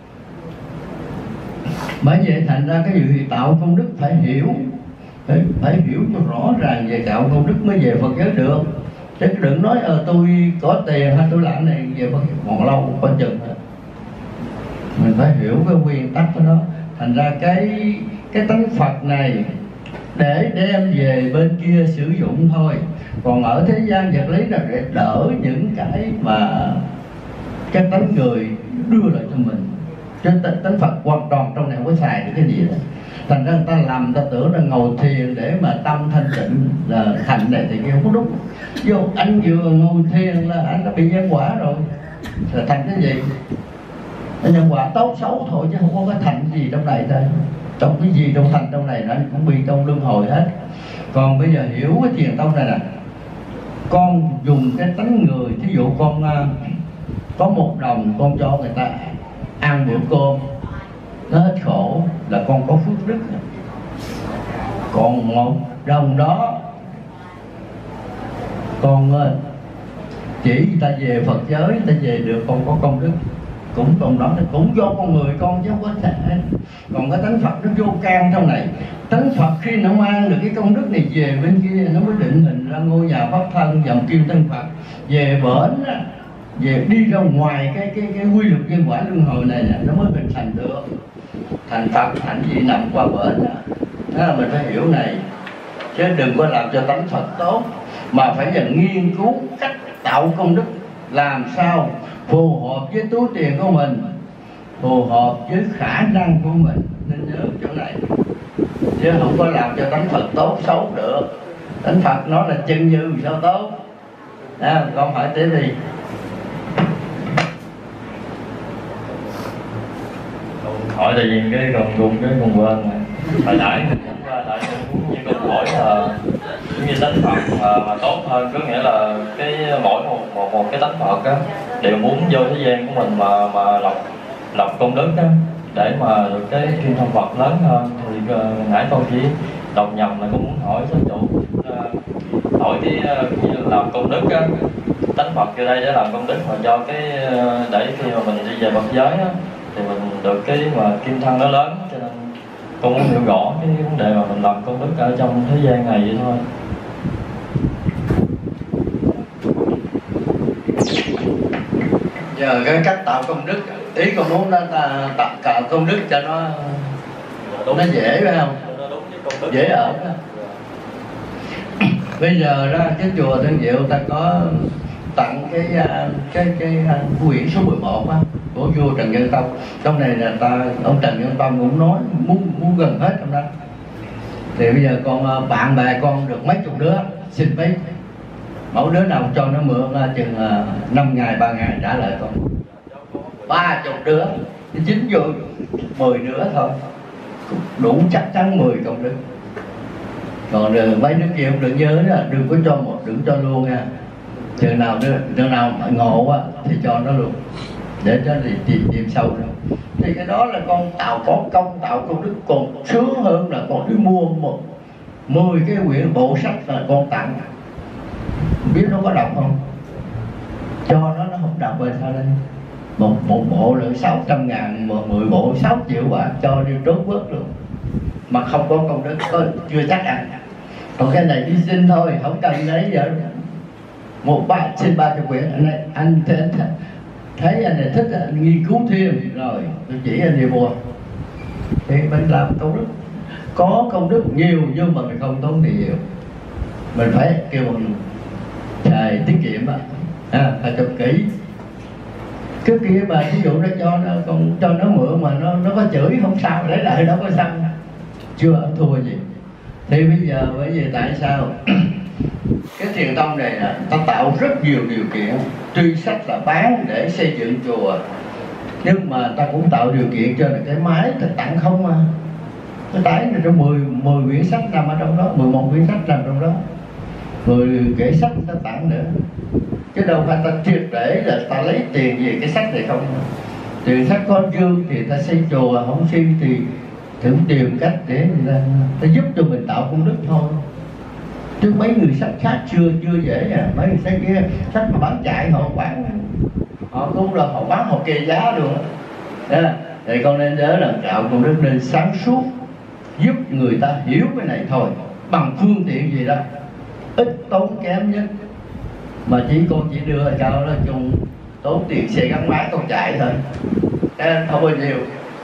Bởi vậy thành ra cái gì tạo công đức phải hiểu, phải, phải hiểu cho rõ ràng về tạo công đức mới về Phật giới được. Chứ đừng nói ờ tôi có tiền hay tôi làm này về Phật giới còn lâu, có chừng. Mình phải hiểu cái nguyên tắc của nó. Thành ra cái cái tánh Phật này để đem về bên kia sử dụng thôi. Còn ở thế gian vật lý là để đỡ những cái mà cái tánh người đưa lại cho mình. Chứ tánh Phật hoàn toàn trong này không có xài được cái gì đó. Thành ra người ta làm, người ta tưởng là ngồi thiền để mà tâm thanh tịnh là thành này thì không có đúng. Vô anh vừa ngồi thiền là anh đã bị nhân quả rồi. Là thành cái gì? Nhân quả tốt xấu thôi chứ không có cái thành gì trong này thôi. Trong cái gì trong thành trong này nó cũng bị trong luân hồi hết. Còn bây giờ hiểu cái thiền tông này nè, con dùng cái tánh người, thí dụ con có một đồng con cho người ta ăn bữa cơm, nó hết khổ là con có phước đức. Còn một đồng đó con chỉ người ta về Phật giới, người ta về được, con có công đức. Cũng còn đó cũng do con người con chứ không có thể. Còn cái tánh Phật nó vô can trong này. Tánh Phật khi nó mang được cái công đức này về bên kia, nó mới định hình ra ngôi nhà pháp thân dòng kim thân Phật. Về bển á, về đi ra ngoài cái cái cái quy luật nhân quả luân hồi này nè, nó mới hình thành được. Thành Phật thành gì nằm qua bển á. Đó là mình phải hiểu này. Chứ đừng có làm cho tánh Phật tốt, mà phải dần nghiên cứu cách tạo công đức làm sao phù hợp với túi tiền của mình, phù hợp với khả năng của mình. Nên nhớ chỗ này, chứ không có làm cho tánh Phật tốt xấu được. Tánh Phật nó là chân như sao tốt. À, con hỏi tiếp đi. Hỏi tại vì cái còn cùng cái cùng quên này. Hồi nãy tại như con hỏi là giống như tánh Phật mà, mà tốt hơn, có nghĩa là cái mỗi một một, một cái tánh Phật á đều muốn vô thế gian của mình mà mà lọc lọc công đức á để mà được cái kim thân Phật lớn hơn. Thì uh, nãy con chỉ đọc nhầm là con muốn hỏi sư chủ uh, hỏi cái uh, như làm công đức á, tánh Phật vô đây để làm công đức mà cho cái uh, để khi mà mình đi về Phật giới á thì mình được cái mà kim thân nó lớn, cho nên con muốn hiểu rõ cái vấn đề mà mình làm công đức ở trong thế gian này vậy thôi. Giờ cái cách tạo công đức, ý con muốn nó ta tạo, tạo công đức cho nó đúng, nó dễ phải không? Dễ ở đó. Bây giờ đó cái chùa Tân Diệu ta có tặng cái cái cái, cái quyển số mười một á của vua Trần Nhân Tông. Trong này là ta ông Trần Nhân Tông cũng nói muốn muốn gần hết trong đó. Thì bây giờ con bạn bè con được mấy chục đứa xin mấy, mỗi đứa nào cho nó mượn chừng năm ngày ba ngày trả lại con. Ba chục đứa chính vô mười đứa thôi đủ chắc chắn mười công đức. Còn đừng, mấy đứa kia không được nhớ đó, đừng có cho một, đừng cho luôn nha. Chừng nào đứa, đứa nào ngộ á thì cho nó luôn, để cho thì tìm, tìm sâu rồi. Thì cái đó là con tạo có công, tạo công đức còn sướng hơn là con đi mua một mười cái quyển bộ sách là con tặng. Biết nó có đọc không? Cho nó nó không đọc rồi sao đây? Một, một bộ là sáu trăm ngàn, mười bộ sáu triệu bạc cho đi trốn vớt luôn. Mà không có công đức, có, chưa chắc ăn. Còn cái này đi xin thôi, không cần lấy giờ. Một ba xin ba chục quyển, anh, anh, anh, anh thấy anh này thích anh nghiên cứu thêm rồi tôi chỉ anh đi mua. Thì mình làm công đức, có công đức nhiều nhưng mà mình không tốn tiền nhiều. Mình phải kêu mình xài tiết kiệm á, à, phải chụp kỹ. Cái kia mà ví dụ nó cho nó con cho nó mượn mà nó nó có chửi không sao, lấy lại đâu có sao, chưa ăn thua gì. Thì bây giờ bởi vì tại sao cái thiền tông này là ta tạo rất nhiều điều kiện, tuy sách là bán để xây dựng chùa, nhưng mà ta cũng tạo điều kiện cho cái máy ta tặng không mà. Cái tái này trong mười mười quyển sách nằm ở trong đó, mười một quyển sách nằm trong đó, rồi kể sách ta tặng nữa, chứ đâu phải ta triệt để là ta lấy tiền về cái sách này không. Tiền sách có dư thì ta xây chùa, không xây thì thử tìm cách để ta, ta giúp cho mình tạo công đức thôi. Chứ mấy người sách khác chưa chưa dễ à. Mấy người sách kia sách mà bán chạy họ bán, họ cũng là họ bán họ kê giá luôn á. Thì con nên nhớ là tạo công đức nên sáng suốt, giúp người ta hiểu cái này thôi, bằng phương tiện gì đó ít tốn kém nhất. Mà chỉ con chỉ đưa cho nó chung tốn tiền xe gắn máy con chạy thôi, nên không bao nhiêu.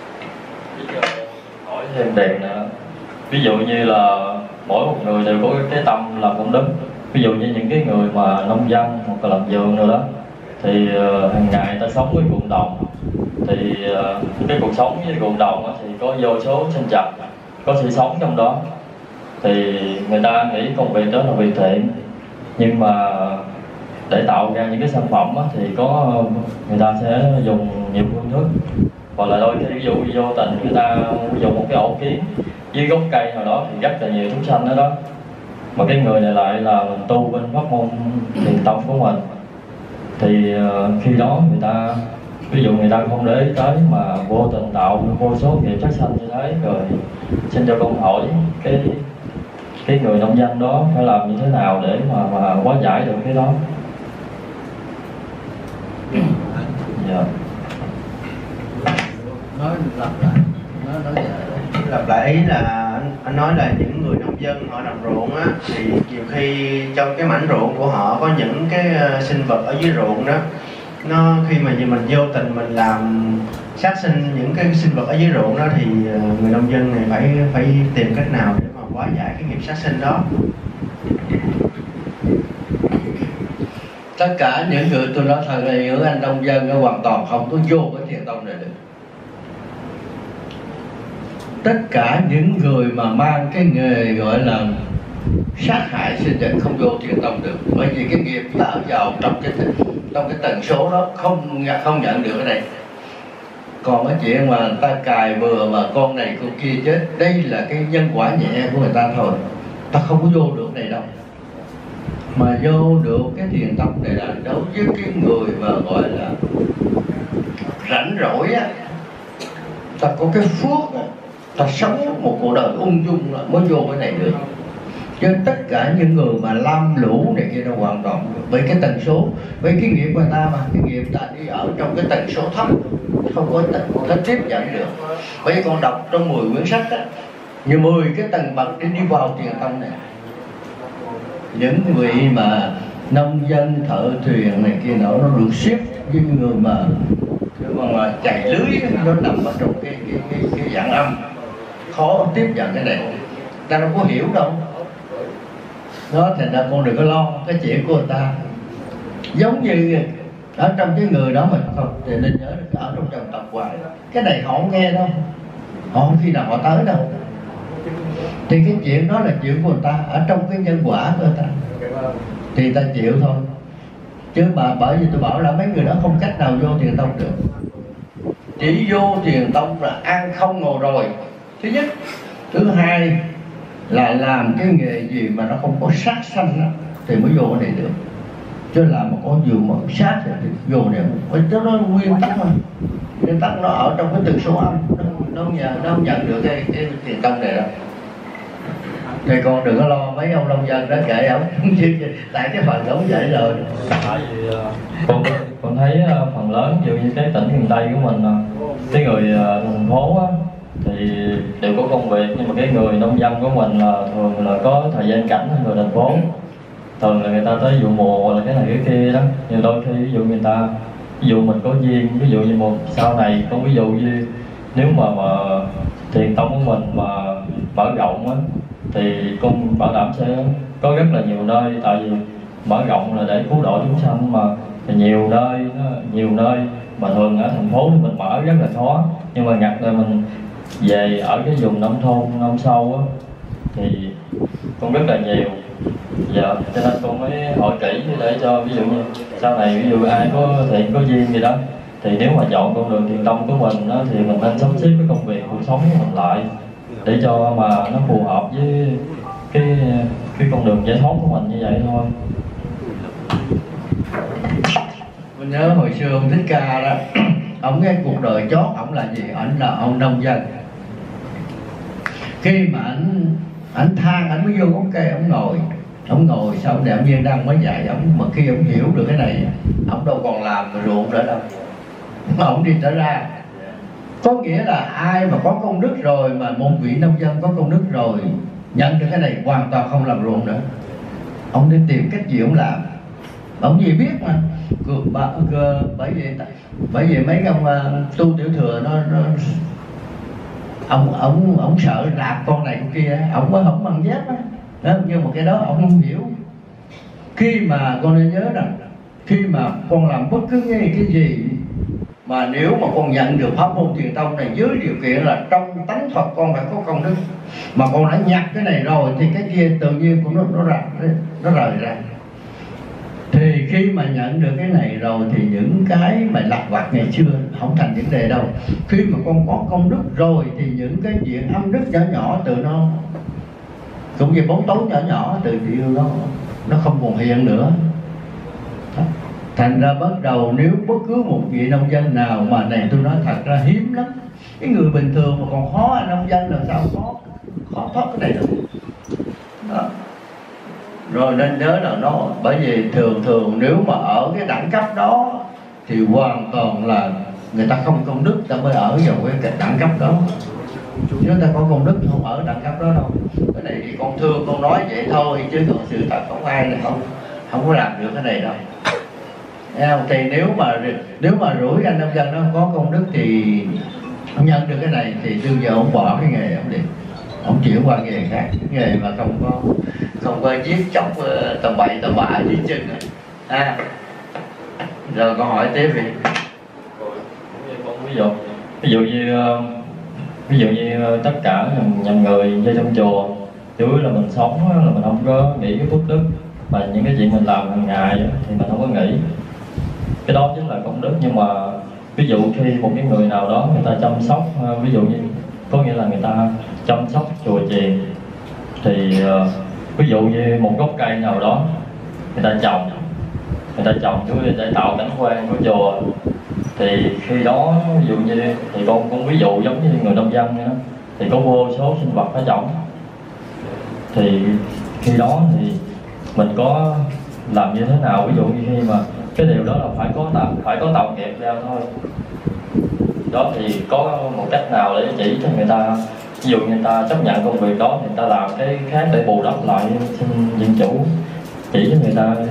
Hỏi thêm đèn nữa, ví dụ như là mỗi một người đều có cái tâm làm công đức. Ví dụ như những cái người mà nông dân hoặc là làm vườn rồi đó, thì uh, hàng ngày ta sống với cộng đồng, thì uh, cái cuộc sống với cộng đồng đó, thì có vô số sinh vật có sự sống trong đó, thì người ta nghĩ công việc đó là việc thiện, nhưng mà để tạo ra những cái sản phẩm đó, thì có người ta sẽ dùng nhiều phương thức, hoặc là đôi khi ví dụ vô tình người ta dùng một cái ổ kiến dưới gốc cây nào đó thì rất là nhiều chúng sanh ở đó, mà cái người này lại là mình tu bên pháp môn thiền tông của mình, thì uh, khi đó người ta ví dụ người ta không để ý tới mà vô tình tạo vô số nghiệp sát sanh như thế. Rồi xin cho con hỏi cái cái người nông dân đó phải làm như thế nào để mà mà hóa giải được cái đó? Dạ. Nói lặp lại, nói nói lại. Lặp lại ý là anh, anh nói là những người nông dân họ làm ruộng á, thì nhiều khi trong cái mảnh ruộng của họ có những cái uh, sinh vật ở dưới ruộng đó, nó khi mà mình vô tình mình làm sát sinh những cái sinh vật ở dưới ruộng đó, thì uh, người nông dân này phải phải tìm cách nào để mà hóa giải cái nghiệp sát sinh đó. Tất cả những người tôi nói thật là những anh nông dân nó hoàn toàn không có vô cái thiền tông này được. Tất cả những người mà mang cái nghề gọi là sát hại sinh vật không vô thiền tông được, bởi vì cái nghiệp tạo vào trong cái trong cái tần số đó không không nhận được cái này. Còn cái chuyện mà ta cài bừa mà con này con kia chết, đây là cái nhân quả nhẹ của người ta thôi, ta không có vô được này đâu. Mà vô được cái thiền tông này là đối với cái người mà gọi là rảnh rỗi á, ta có cái phước á, ta sống một cuộc đời ung dung là mới vô cái này được. Chứ tất cả những người mà lam lũ này kia nó hoàn toàn với cái tần số, với cái nghiệp của người ta mà cái nghiệp ta đi ở trong cái tần số thấp, không có có tiếp nhận được. Bởi vì con đọc trong mười quyển sách á, như mười cái tầng bậc để đi vào thiền tông này. Những vị mà nông dân thợ thuyền này kia nó nó được xếp với người mà mà, mà chạy lưới nó nằm ở trong cái cái cái, cái dạng âm, khó tiếp nhận cái này, ta đâu có hiểu đâu. Đó thành ra con đừng có lo cái chuyện của người ta. Giống như ở trong cái người đó mình không thì nên nhớ được ở trong dòng tộc hoài, cái này họ không nghe đâu, họ không khi nào họ tới đâu. Thì cái chuyện đó là chuyện của người ta, ở trong cái nhân quả của người ta thì ta chịu thôi. Chứ mà bởi vì tôi bảo là mấy người đó không cách nào vô thiền tông được. Chỉ vô thiền tông là ăn không ngồi rồi, thứ nhất. Thứ hai là làm cái nghề gì mà nó không có sát sanh đó, thì mới vô cái này được. Chứ làm mà có nhiều mà sát thì vô này phải cho nó nguyên tắc mà. Nguyên tắc nó ở trong cái từng số âm, nó, nó, nhận, nó không nhận được cái, cái thiền tông này đâu. Thì con đừng có lo mấy ông nông dân đó kệ ông, tại cái phần giống vậy rồi. Tại vì con con thấy phần lớn ví dụ như cái tỉnh miền Tây của mình, cái người thành phố á, thì đều có công việc, nhưng mà cái người nông dân của mình là thường là có thời gian rảnh hơn người thành phố. Thường là người ta tới vụ mùa hoặc là cái này cái kia đó, nhưng đôi khi ví dụ người ta ví dụ mình có duyên, ví dụ như một sau này con ví dụ như nếu mà mà thiền tông của mình mà mở rộng á, thì con bảo đảm sẽ có rất là nhiều nơi. Tại vì mở rộng là để cứu độ chúng sanh, mà thì nhiều nơi nó, nhiều nơi mà thường ở thành phố thì mình mở rất là khó, nhưng mà ngặt là mình về ở cái vùng nông thôn nông sâu á, thì con rất là nhiều. Dạ, cho nên con mới hỏi kỹ để cho ví dụ như sau này ví dụ ai có thiện có duyên gì đó thì nếu mà chọn con đường thiền tông của mình đó, thì mình nên sắp xếp cái công việc cuộc sống của mình lại để cho mà nó phù hợp với cái cái con đường giải thoát của mình như vậy thôi. Mình nhớ hồi xưa ông Thích Ca đó, ông cái cuộc đời chót ông là gì? Ảnh là ông nông dân. Khi mà ảnh ảnh than, ảnh mới vô gốc cây, ông ngồi ông ngồi xong để ông Viên Đăng mới dạy ông, mà khi ông hiểu được cái này ông đâu còn làm ruộng nữa đâu, mà ông đi trở ra. Có nghĩa là ai mà có công đức rồi, mà một vị nông dân có công đức rồi nhận được cái này hoàn toàn không làm ruộng nữa, ông đi tìm cách gì ông làm. Ông gì biết mà bởi vì bởi vì mấy ông uh, tu tiểu thừa nó, nó ông ông ông sợ đạp con này con kia, ông mới không mang dép á, đó, nhưng mà cái đó ông không hiểu. Khi mà con nên nhớ rằng khi mà con làm bất cứ cái, cái gì mà nếu mà con nhận được pháp môn thiền tông này dưới điều kiện là trong tánh Phật con phải có công đức, mà con đã nhặt cái này rồi thì cái kia tự nhiên cũng nó nó ra nó rời ra. Thì khi mà nhận được cái này rồi thì những cái mà lặt vặt ngày xưa không thành vấn đề đâu. Khi mà con có công đức rồi thì những cái chuyện âm đức nhỏ nhỏ từ nó cũng như bóng tối nhỏ nhỏ từ điều nó nó không còn hiện nữa. Thành ra bắt đầu nếu bất cứ một vị nông dân nào mà này tôi nói thật ra hiếm lắm. Cái người bình thường mà còn khó, nông dân làm sao khó khó thoát cái này được. Đó. Rồi nên nhớ là nó, bởi vì thường thường nếu mà ở cái đẳng cấp đó thì hoàn toàn là người ta không công đức ta mới ở vào cái đẳng cấp đó. Nếu ta có công đức không ở đẳng cấp đó đâu. Cái này thì con thương con nói vậy thôi, chứ còn sự thật không ai là không không có làm được cái này đâu. Không? Thì nếu mà nếu mà rủi anh nông dân nó có công đức thì ông nhận được cái này thì bây giờ ông bỏ cái nghề ông đi, ông chuyển qua nghề khác, nghề mà không có không có giết chóc tầm bậy tầm bạ dưới chân à. Rồi con hỏi tiếp đi. Ví dụ ví dụ như ví dụ như tất cả nhầm người vô trong chùa, chủ yếu là mình sống là mình không có nghĩ cái phước đức, mà những cái chuyện mình làm hàng ngày thì mình không có nghĩ. Cái đó chính là công đức. Nhưng mà ví dụ khi một cái người nào đó người ta chăm sóc, ví dụ như có nghĩa là người ta chăm sóc chùa chiền, thì ví dụ như một gốc cây nào đó người ta trồng người ta trồng chú để tạo cảnh quan của chùa, thì khi đó ví dụ như thì con cũng ví dụ giống như người nông dân đó, thì có vô số sinh vật nó trồng, thì khi đó thì mình có làm như thế nào? Ví dụ như khi mà cái điều đó là phải có tạo phải có tạo nghiệp ra thôi. Đó thì có một cách nào để chỉ cho người ta, ví dụ người ta chấp nhận công việc đó thì người ta làm cái khác để bù đắp lại, xin dân chủ chỉ cho người ta.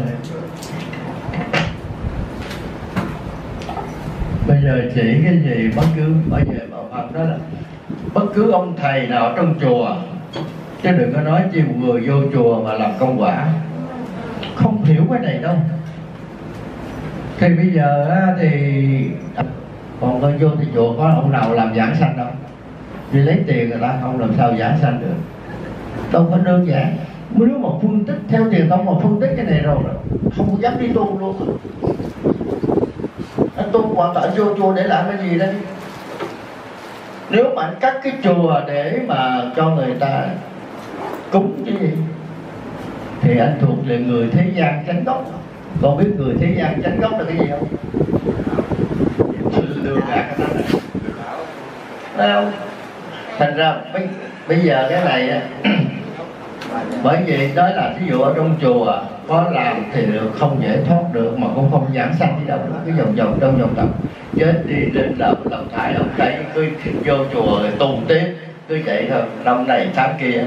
Bây giờ chỉ cái gì bất cứ bây giờ bảo Phật đó là bất cứ ông thầy nào trong chùa, chứ đừng có nói chi một người vô chùa mà làm công quả không hiểu cái này đâu. Thì bây giờ thì còn có vô thì chùa có ông nào làm giảng sanh đâu, vì lấy tiền người ta không làm sao giảng sanh được, đâu có đơn giản. Nếu mà phân tích theo tiền tông mà phân tích cái này rồi không dám đi tu luôn. Anh tu hoàn toàn vô chùa để làm cái gì đây? Nếu mà anh cắt cái chùa để mà cho người ta cúng cái gì thì anh thuộc về người thế gian chánh gốc. Con biết người thế gian chánh gốc là cái gì không? Lừa gạt cái đó này. Không? Thành ra bây, bây giờ cái này bởi vì đó là ví dụ ở trong chùa có làm thì được, không dễ thoát được, mà cũng không giảng sanh đi đâu nữa, cái vòng vòng trong vòng tập chết đi lên làm làm thải ông thấy cứ vô chùa tu tiếp cứ vậy thôi, năm này tháng kia.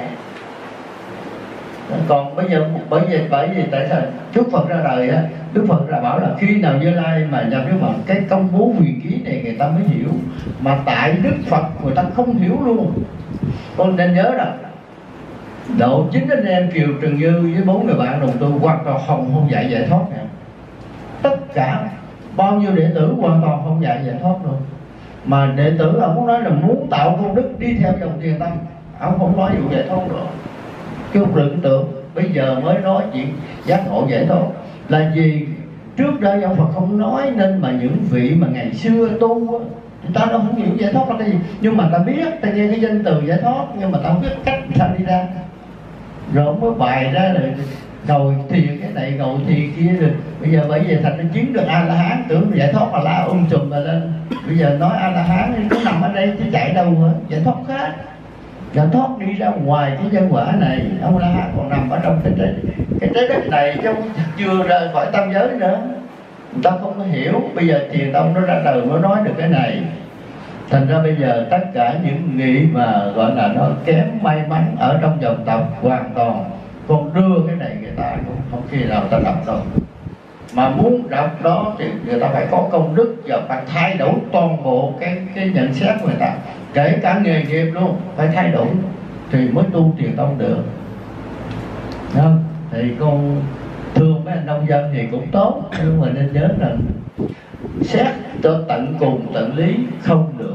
Còn bây giờ bởi vì bởi vì tại sao Đức Phật ra đời á, Đức Phật ra bảo là khi nào Như Lai mà nhập Đức Phật, cái công bố huyền ký này người ta mới hiểu, mà tại Đức Phật người ta không hiểu luôn. Con nên nhớ rằng Độ chính anh em Kiều Trần Như với bốn người bạn đồng tu hoàn toàn không không dạy giải thoát nè. Tất cả bao nhiêu đệ tử hoàn toàn không dạy giải thoát luôn. Mà đệ tử ông muốn nói là muốn tạo công đức đi theo dòng thiền tâm, ông không nói vụ giải thoát nữa. Chứ không đừng tưởng bây giờ mới nói chuyện giác ngộ giải thoát. Là vì trước đây ông Phật không nói, nên mà những vị mà ngày xưa tu á, người ta đâu không hiểu giải thoát là cái gì. Nhưng mà ta biết, ta nghe cái danh từ giải thoát, nhưng mà ta không biết cách người ta đi ra. Rồi ông mới bày ra rồi ngồi thiền cái này, ngồi thiền kia rồi. Bây giờ bởi vì thành nó chứng được A-la-hán, tưởng giải thoát mà la um sùm mà lên. Bây giờ nói A-la-hán nó nằm ở đây chứ chạy đâu hả? Giải thoát khác. Giải thoát đi ra ngoài cái nhân quả này. Ông La-hán còn nằm ở trong cái trái, cái trái đất này chứ chưa ra khỏi tam giới nữa. Người ta không có hiểu. Bây giờ thiền tông nó ra đời mới nói được cái này. Thành ra bây giờ tất cả những vị mà gọi là nó kém may mắn ở trong dòng tộc hoàn toàn còn đưa cái này người ta cũng không khi nào ta đọc đâu. Mà muốn đọc đó thì người ta phải có công đức và phải thay đổi toàn bộ cái cái nhận xét của người ta, kể cả nghề nghiệp luôn phải thay đổi thì mới tu thiền tông được. Không? Thì con thương mấy anh nông dân thì cũng tốt, nhưng mà nên nhớ rằng xét cho tận cùng tận lý không được.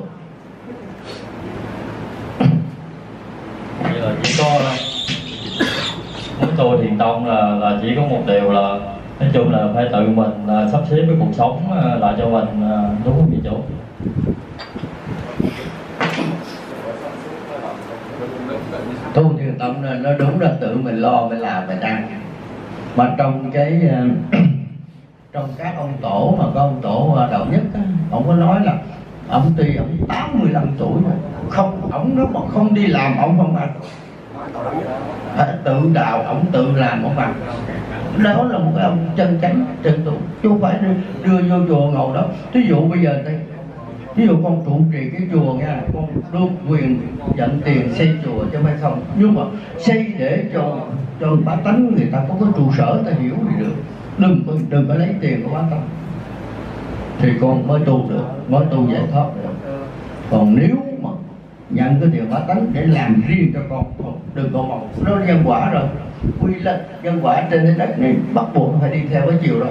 Vậy là chỉ có muốn tu thiền tông là là chỉ có một điều là nói chung là phải tự mình uh, sắp xếp cái cuộc sống uh, lại cho mình uh, đúng không chị chủ? Tu thiền tông này nó đúng là tự mình lo phải làm phải ăn. Mà trong cái uh, trong các ông tổ mà có ông tổ đạo nhất á, ông có nói là ông tuy ông tám mươi lăm tuổi rồi, không ông nếu mà không đi làm ông không ăn, à, tự đào ông tự làm ông ăn. Đó là một cái ông chân chánh chân tu, chứ không phải đưa, đưa vô chùa ngồi đó. Ví dụ bây giờ đây, ví dụ con trụ trì cái chùa nha, con được quyền nhận tiền xây chùa chứ phải không, nhưng mà xây để cho cho bá tánh người ta có cái trụ sở ta hiểu gì được, đừng có đừng có lấy tiền của bá tánh thì con mới tu được, mới tu giải thoát được. Còn nếu mà nhận cái tiền bá tánh để làm riêng cho con, đừng có mong nó nhân quả rồi, quy luật nhân quả trên cái đất này bắt buộc phải đi theo cái chiều đó.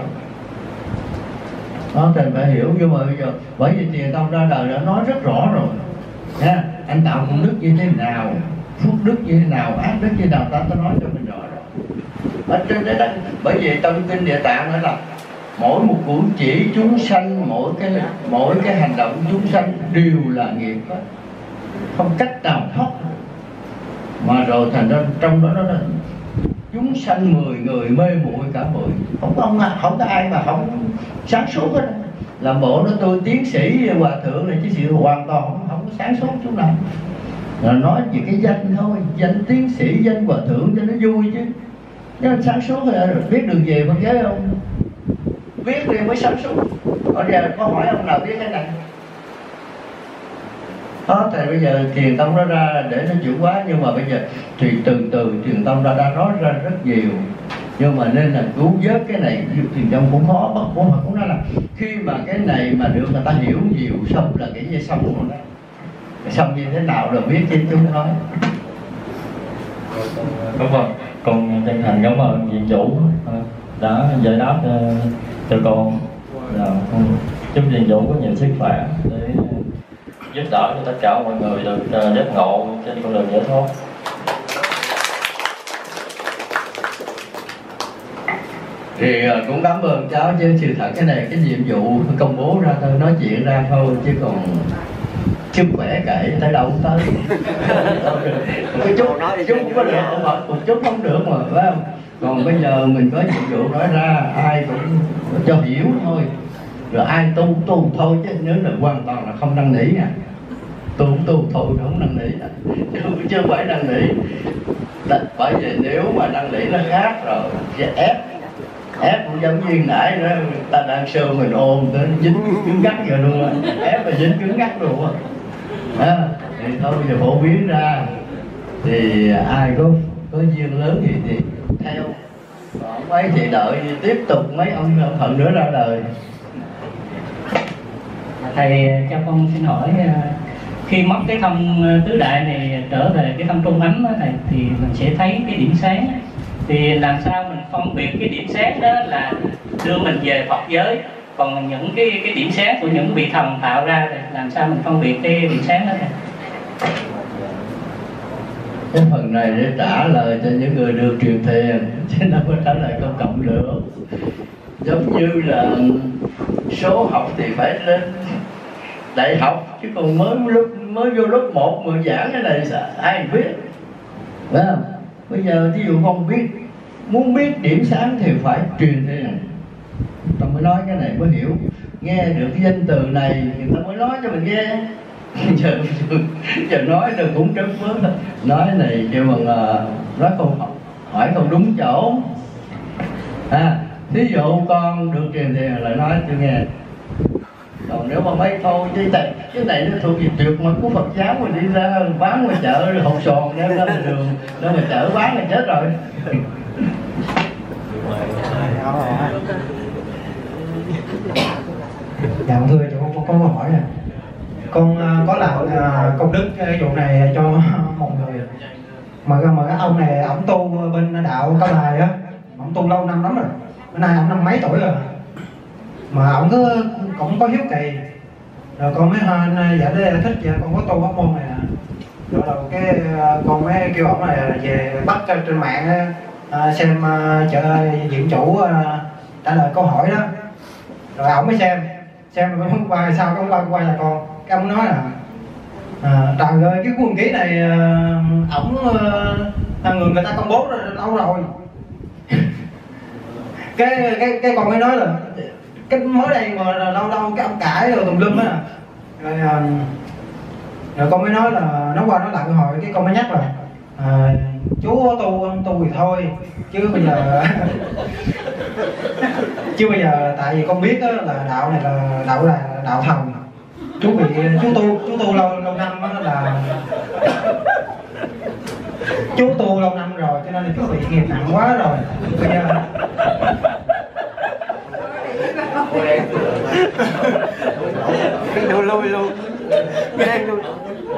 Đó, cần phải hiểu. Nhưng mà bây giờ bởi vì thiền tông ra đời đã nói rất rõ rồi nha, anh tạo công đức như thế nào, phước đức như thế nào, ác đức như thế nào, ta ta nói cho mình rõ rồi. Ở trên cái đất, bởi vì trong kinh Địa Tạng nói là mỗi một cử chỉ chúng sanh, mỗi cái mỗi cái hành động chúng sanh đều là nghiệp đó, không cách nào thoát. Mà rồi thành ra trong đó nó là chúng sanh mười người mê muội cả mười, không có ông không có ai mà không sáng suốt hết. Làm bộ nó tôi tiến sĩ hòa thượng này chứ sự hoàn toàn không, không có sáng suốt chút nào. Rồi nói về cái danh thôi, danh tiến sĩ, danh hòa thượng cho nó vui chứ. Nếu sáng suốt rồi biết đường về con giới không? Biết đi mới sáng suốt. Còn giờ có hỏi ông nào biết cái này? Đó, thì bây giờ thiền tông nó ra để nó chuyển hóa, nhưng mà bây giờ thì từ từ thiền tông ra đã nói ra rất nhiều. Nhưng mà nên là cứu vớt cái này thiền tông cũng khó, bất cũng mà cũng nói là khi mà cái này mà được người ta hiểu nhiều xong là cái gì xong rồi đó. Xong như thế nào rồi biết chứ chúng nói. Đúng rồi, con chân thành cảm ơn viện chủ đã giải đáp cho con. Là chúc viện chủ có nhiều sức khỏe để giúp đỡ cho tất cả mọi người được giác ngộ trên con đường giải thoát. Thì cũng cảm ơn cháu, chứ sự thật cái này cái nhiệm vụ công bố ra thôi, nói chuyện ra thôi, chứ còn sức khỏe kệ tới đâu cũng tới. Một chút chút cũng có được, một chút không được mà, phải không? Còn bây giờ mình có nhiệm vụ nói ra, ai cũng cho hiểu thôi, rồi ai tu tu thôi, chứ nếu là hoàn toàn là không năn nỉ nha. Tu cũng tu thôi, không năn nỉ, chứ chưa phải năn nỉ. Bởi vì nếu mà năn nỉ nó khác rồi, sẽ ép ép cũng giống như nãy đó, ta đang sơ mình ôm tới dính cứng ngắc rồi luôn á, ép mà dính cứng ngắc luôn á. Thì thôi bây giờ phổ biến ra, thì ai có có duyên lớn thì, thì theo, còn mấy thì đợi tiếp tục mấy ông phần nữa ra đời. Thầy cho con xin hỏi, khi mất cái thông tứ đại này trở về cái thông trung ấm này thì mình sẽ thấy cái điểm sáng. Thì làm sao mình phân biệt cái điểm sáng đó là đưa mình về Phật giới, còn những cái cái điểm sáng của những vị thần tạo ra thì làm sao mình phân biệt cái điểm sáng đó này? Cái phần này để trả lời cho những người được truyền thiền chứ đâu có trả lời công cộng được. Giống như là số học thì phải lên đại học, chứ còn mới lúc mới vô lớp một mà giảng cái này sao ai biết, phải không? Bây giờ ví dụ con biết muốn biết điểm sáng thì phải truyền thiền, ta mới nói cái này mới hiểu, nghe được cái danh từ này người ta mới nói cho mình nghe. giờ, giờ nói được cũng trớt vớt, nói này kêu bằng nói không hỏi không đúng chỗ. À, thí dụ con được truyền thiền là nói tôi nghe. Còn nếu mà mấy thôi chứ này, cái này nó thuộc về trượt mà của Phật giáo mà đi ra bán ngoài chợ hột sòn đem ra ngoài đường, ra ngoài chợ bán là chết rồi. Dạ thưa chú, con có câu hỏi nè. Con uh, có làm uh, công đức cái vụ này cho một người mà mà cái ông này ổng tu bên đạo Cao Đài á, ổng tu lâu năm lắm rồi, bữa nay ổng năm mấy tuổi rồi mà ổng cứ cũng có hiếu kỳ, rồi con mới uh, dạ để thích vậy con có tu pháp môn này nè, rồi đầu cái uh, con mới kêu ổng này về bắt trên mạng uh, xem uh, chợ viện chủ uh, trả lời câu hỏi đó, rồi ổng mới xem xem rồi hôm qua sao hôm qua qua là con cái ông nói là à, trời ơi cái cuốn ký này ổng à, người người ta công bố rồi, lâu rồi. cái cái cái con mới nói là cái mới đây mà lâu lâu cái ông cãi rồi tùm lum á, rồi, à, rồi con mới nói là nói qua nói lại hồi cái con mới nhắc là à, chú tu tu thì thôi chứ bây giờ chứ bây giờ tại vì con biết đó, là đạo này là đạo là đạo thần, chú bị chú tu chú tu lâu lâu năm đó là chú tu lâu năm rồi cho nên là chú bị nghiệp nặng quá rồi bây giờ luôn luôn luôn đen luôn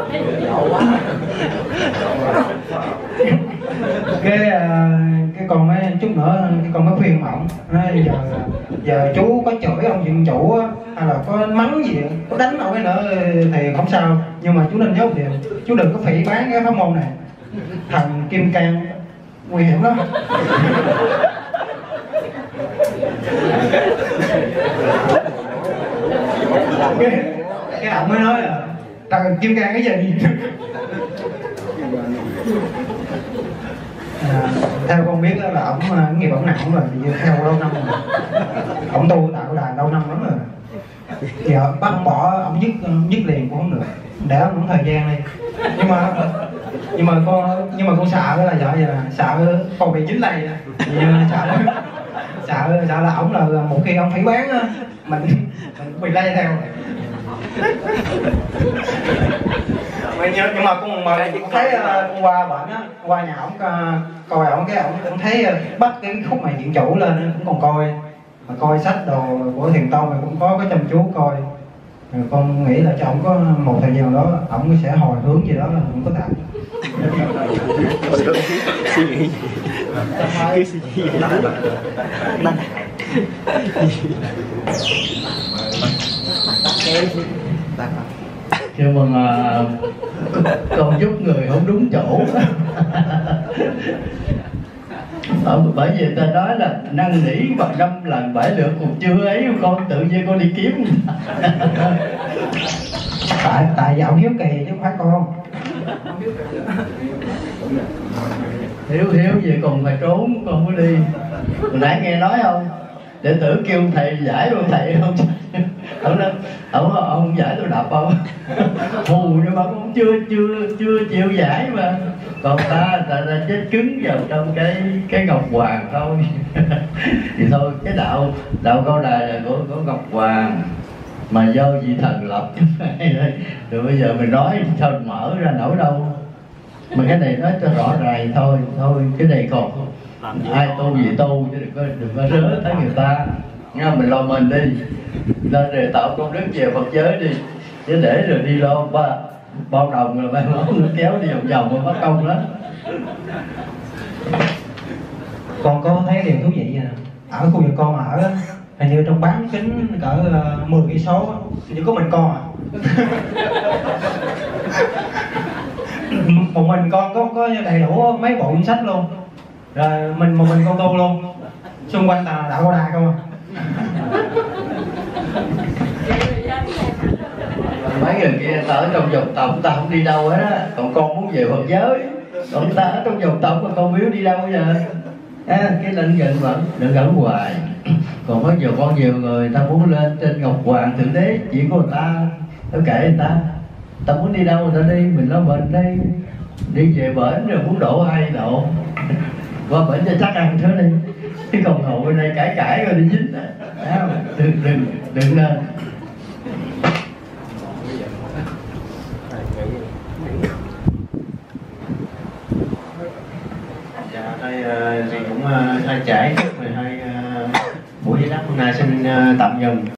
cái cái con mới chút nữa cái con mới khuyên ổng giờ giờ chú có chửi ông viện chủ hay là có mắng gì có đánh ông ấy nữa thì không sao, nhưng mà chú nên nhớ một điều, chú đừng có phỉ bán cái pháp môn này, thần kim cang nguy hiểm lắm. cái cái ông mới nói là thần kim cang cái gì. À, theo con biết là ổng nghiệp ổng nặng rồi, vì theo lâu năm rồi, ổng tu tạo đà lâu năm lắm rồi, giờ bắt ổng bỏ ổng dứt dứt liền cũng không được, để ổng thời gian đi. Nhưng mà nhưng mà con nhưng mà con sợ là vợ vậy là sợ con bị dính lây, sợ sợ sợ là ổng là một khi ông phải bán mình mình bị lây theo. Nhưng mà con mà con thấy con qua bệnh á, qua nhà ổng coi ổng cái ổng cũng thấy bắt cái khúc này viện chủ lên cũng còn coi, mà coi sách đồ của Thiền Tông này cũng có cái chăm chú coi. Rồi con nghĩ là cho ổng có một thời gian đó ổng sẽ hồi hướng gì đó là cũng có thể. Suy nghĩ cứ suy nghĩ nhưng mà còn giúp người không đúng chỗ. Ờ, bởi vì ta nói là năn nỉ và năm lần bảy lượt còn chưa ấy, con tự nhiên con đi kiếm. tại tại vì ổng hiếu kỳ chứ không phải con. Hiếu hiếu vậy còn phải trốn, con mới đi. Hồi nãy nghe nói không, đệ tử kêu thầy giải luôn, thầy không ông nói ông ông giải tôi đập không. Hù nhưng mà cũng chưa chưa chưa chịu giải mà, còn ta ta, ta chết cứng vào trong cái cái ngọc hoàng thôi. Thì thôi cái đạo đạo Cao Đài là của, của ngọc hoàng mà do vị thần lập. Rồi bây giờ mình nói sao mở ra nổi đâu, mà cái này nói cho rõ ràng thôi. Thôi cái này còn ai tu gì tu chứ đừng có đừng có rớ tới người ta nha, mình lo mình đi, lên rồi tạo công đức về Phật giới đi, chứ để rồi đi lo ba bao đồng rồi mai mốt nó kéo đi vòng vòng mà mất công lắm. Con có thấy điều thú vị nè, ở khu vực con ở á, hình như trong bán kính cỡ uh, mười cây số chỉ có mình con à. Một mình con có có đầy đủ mấy bộ cuốn sách luôn, rồi mình một mình con tu luôn, xung quanh là đạo Cao Đài không à. Mấy người kia ta ở trong dòng tộc ta không đi đâu hết á, còn con muốn về Phật giới, còn ta ở trong dòng tộc mà con biết đi đâu bây giờ. À, cái lệnh gần vẫn đừng gắn hoài. Còn có nhiều con nhiều người ta muốn lên trên Ngọc Hoàng Thượng Đế, chỉ có người ta nó kể người ta, ta muốn đi đâu người ta đi, mình lo bệnh đây, đi về bển rồi muốn độ hai độ qua bển cho chắc ăn thứ đi, chứ còn ngồi bên đây cãi cãi rồi đi dính á, đừng đừng đừng lên. Dạ, đây thì cũng hơi trễ, mười hai buổi giải đáp hôm nay xin tạm dừng.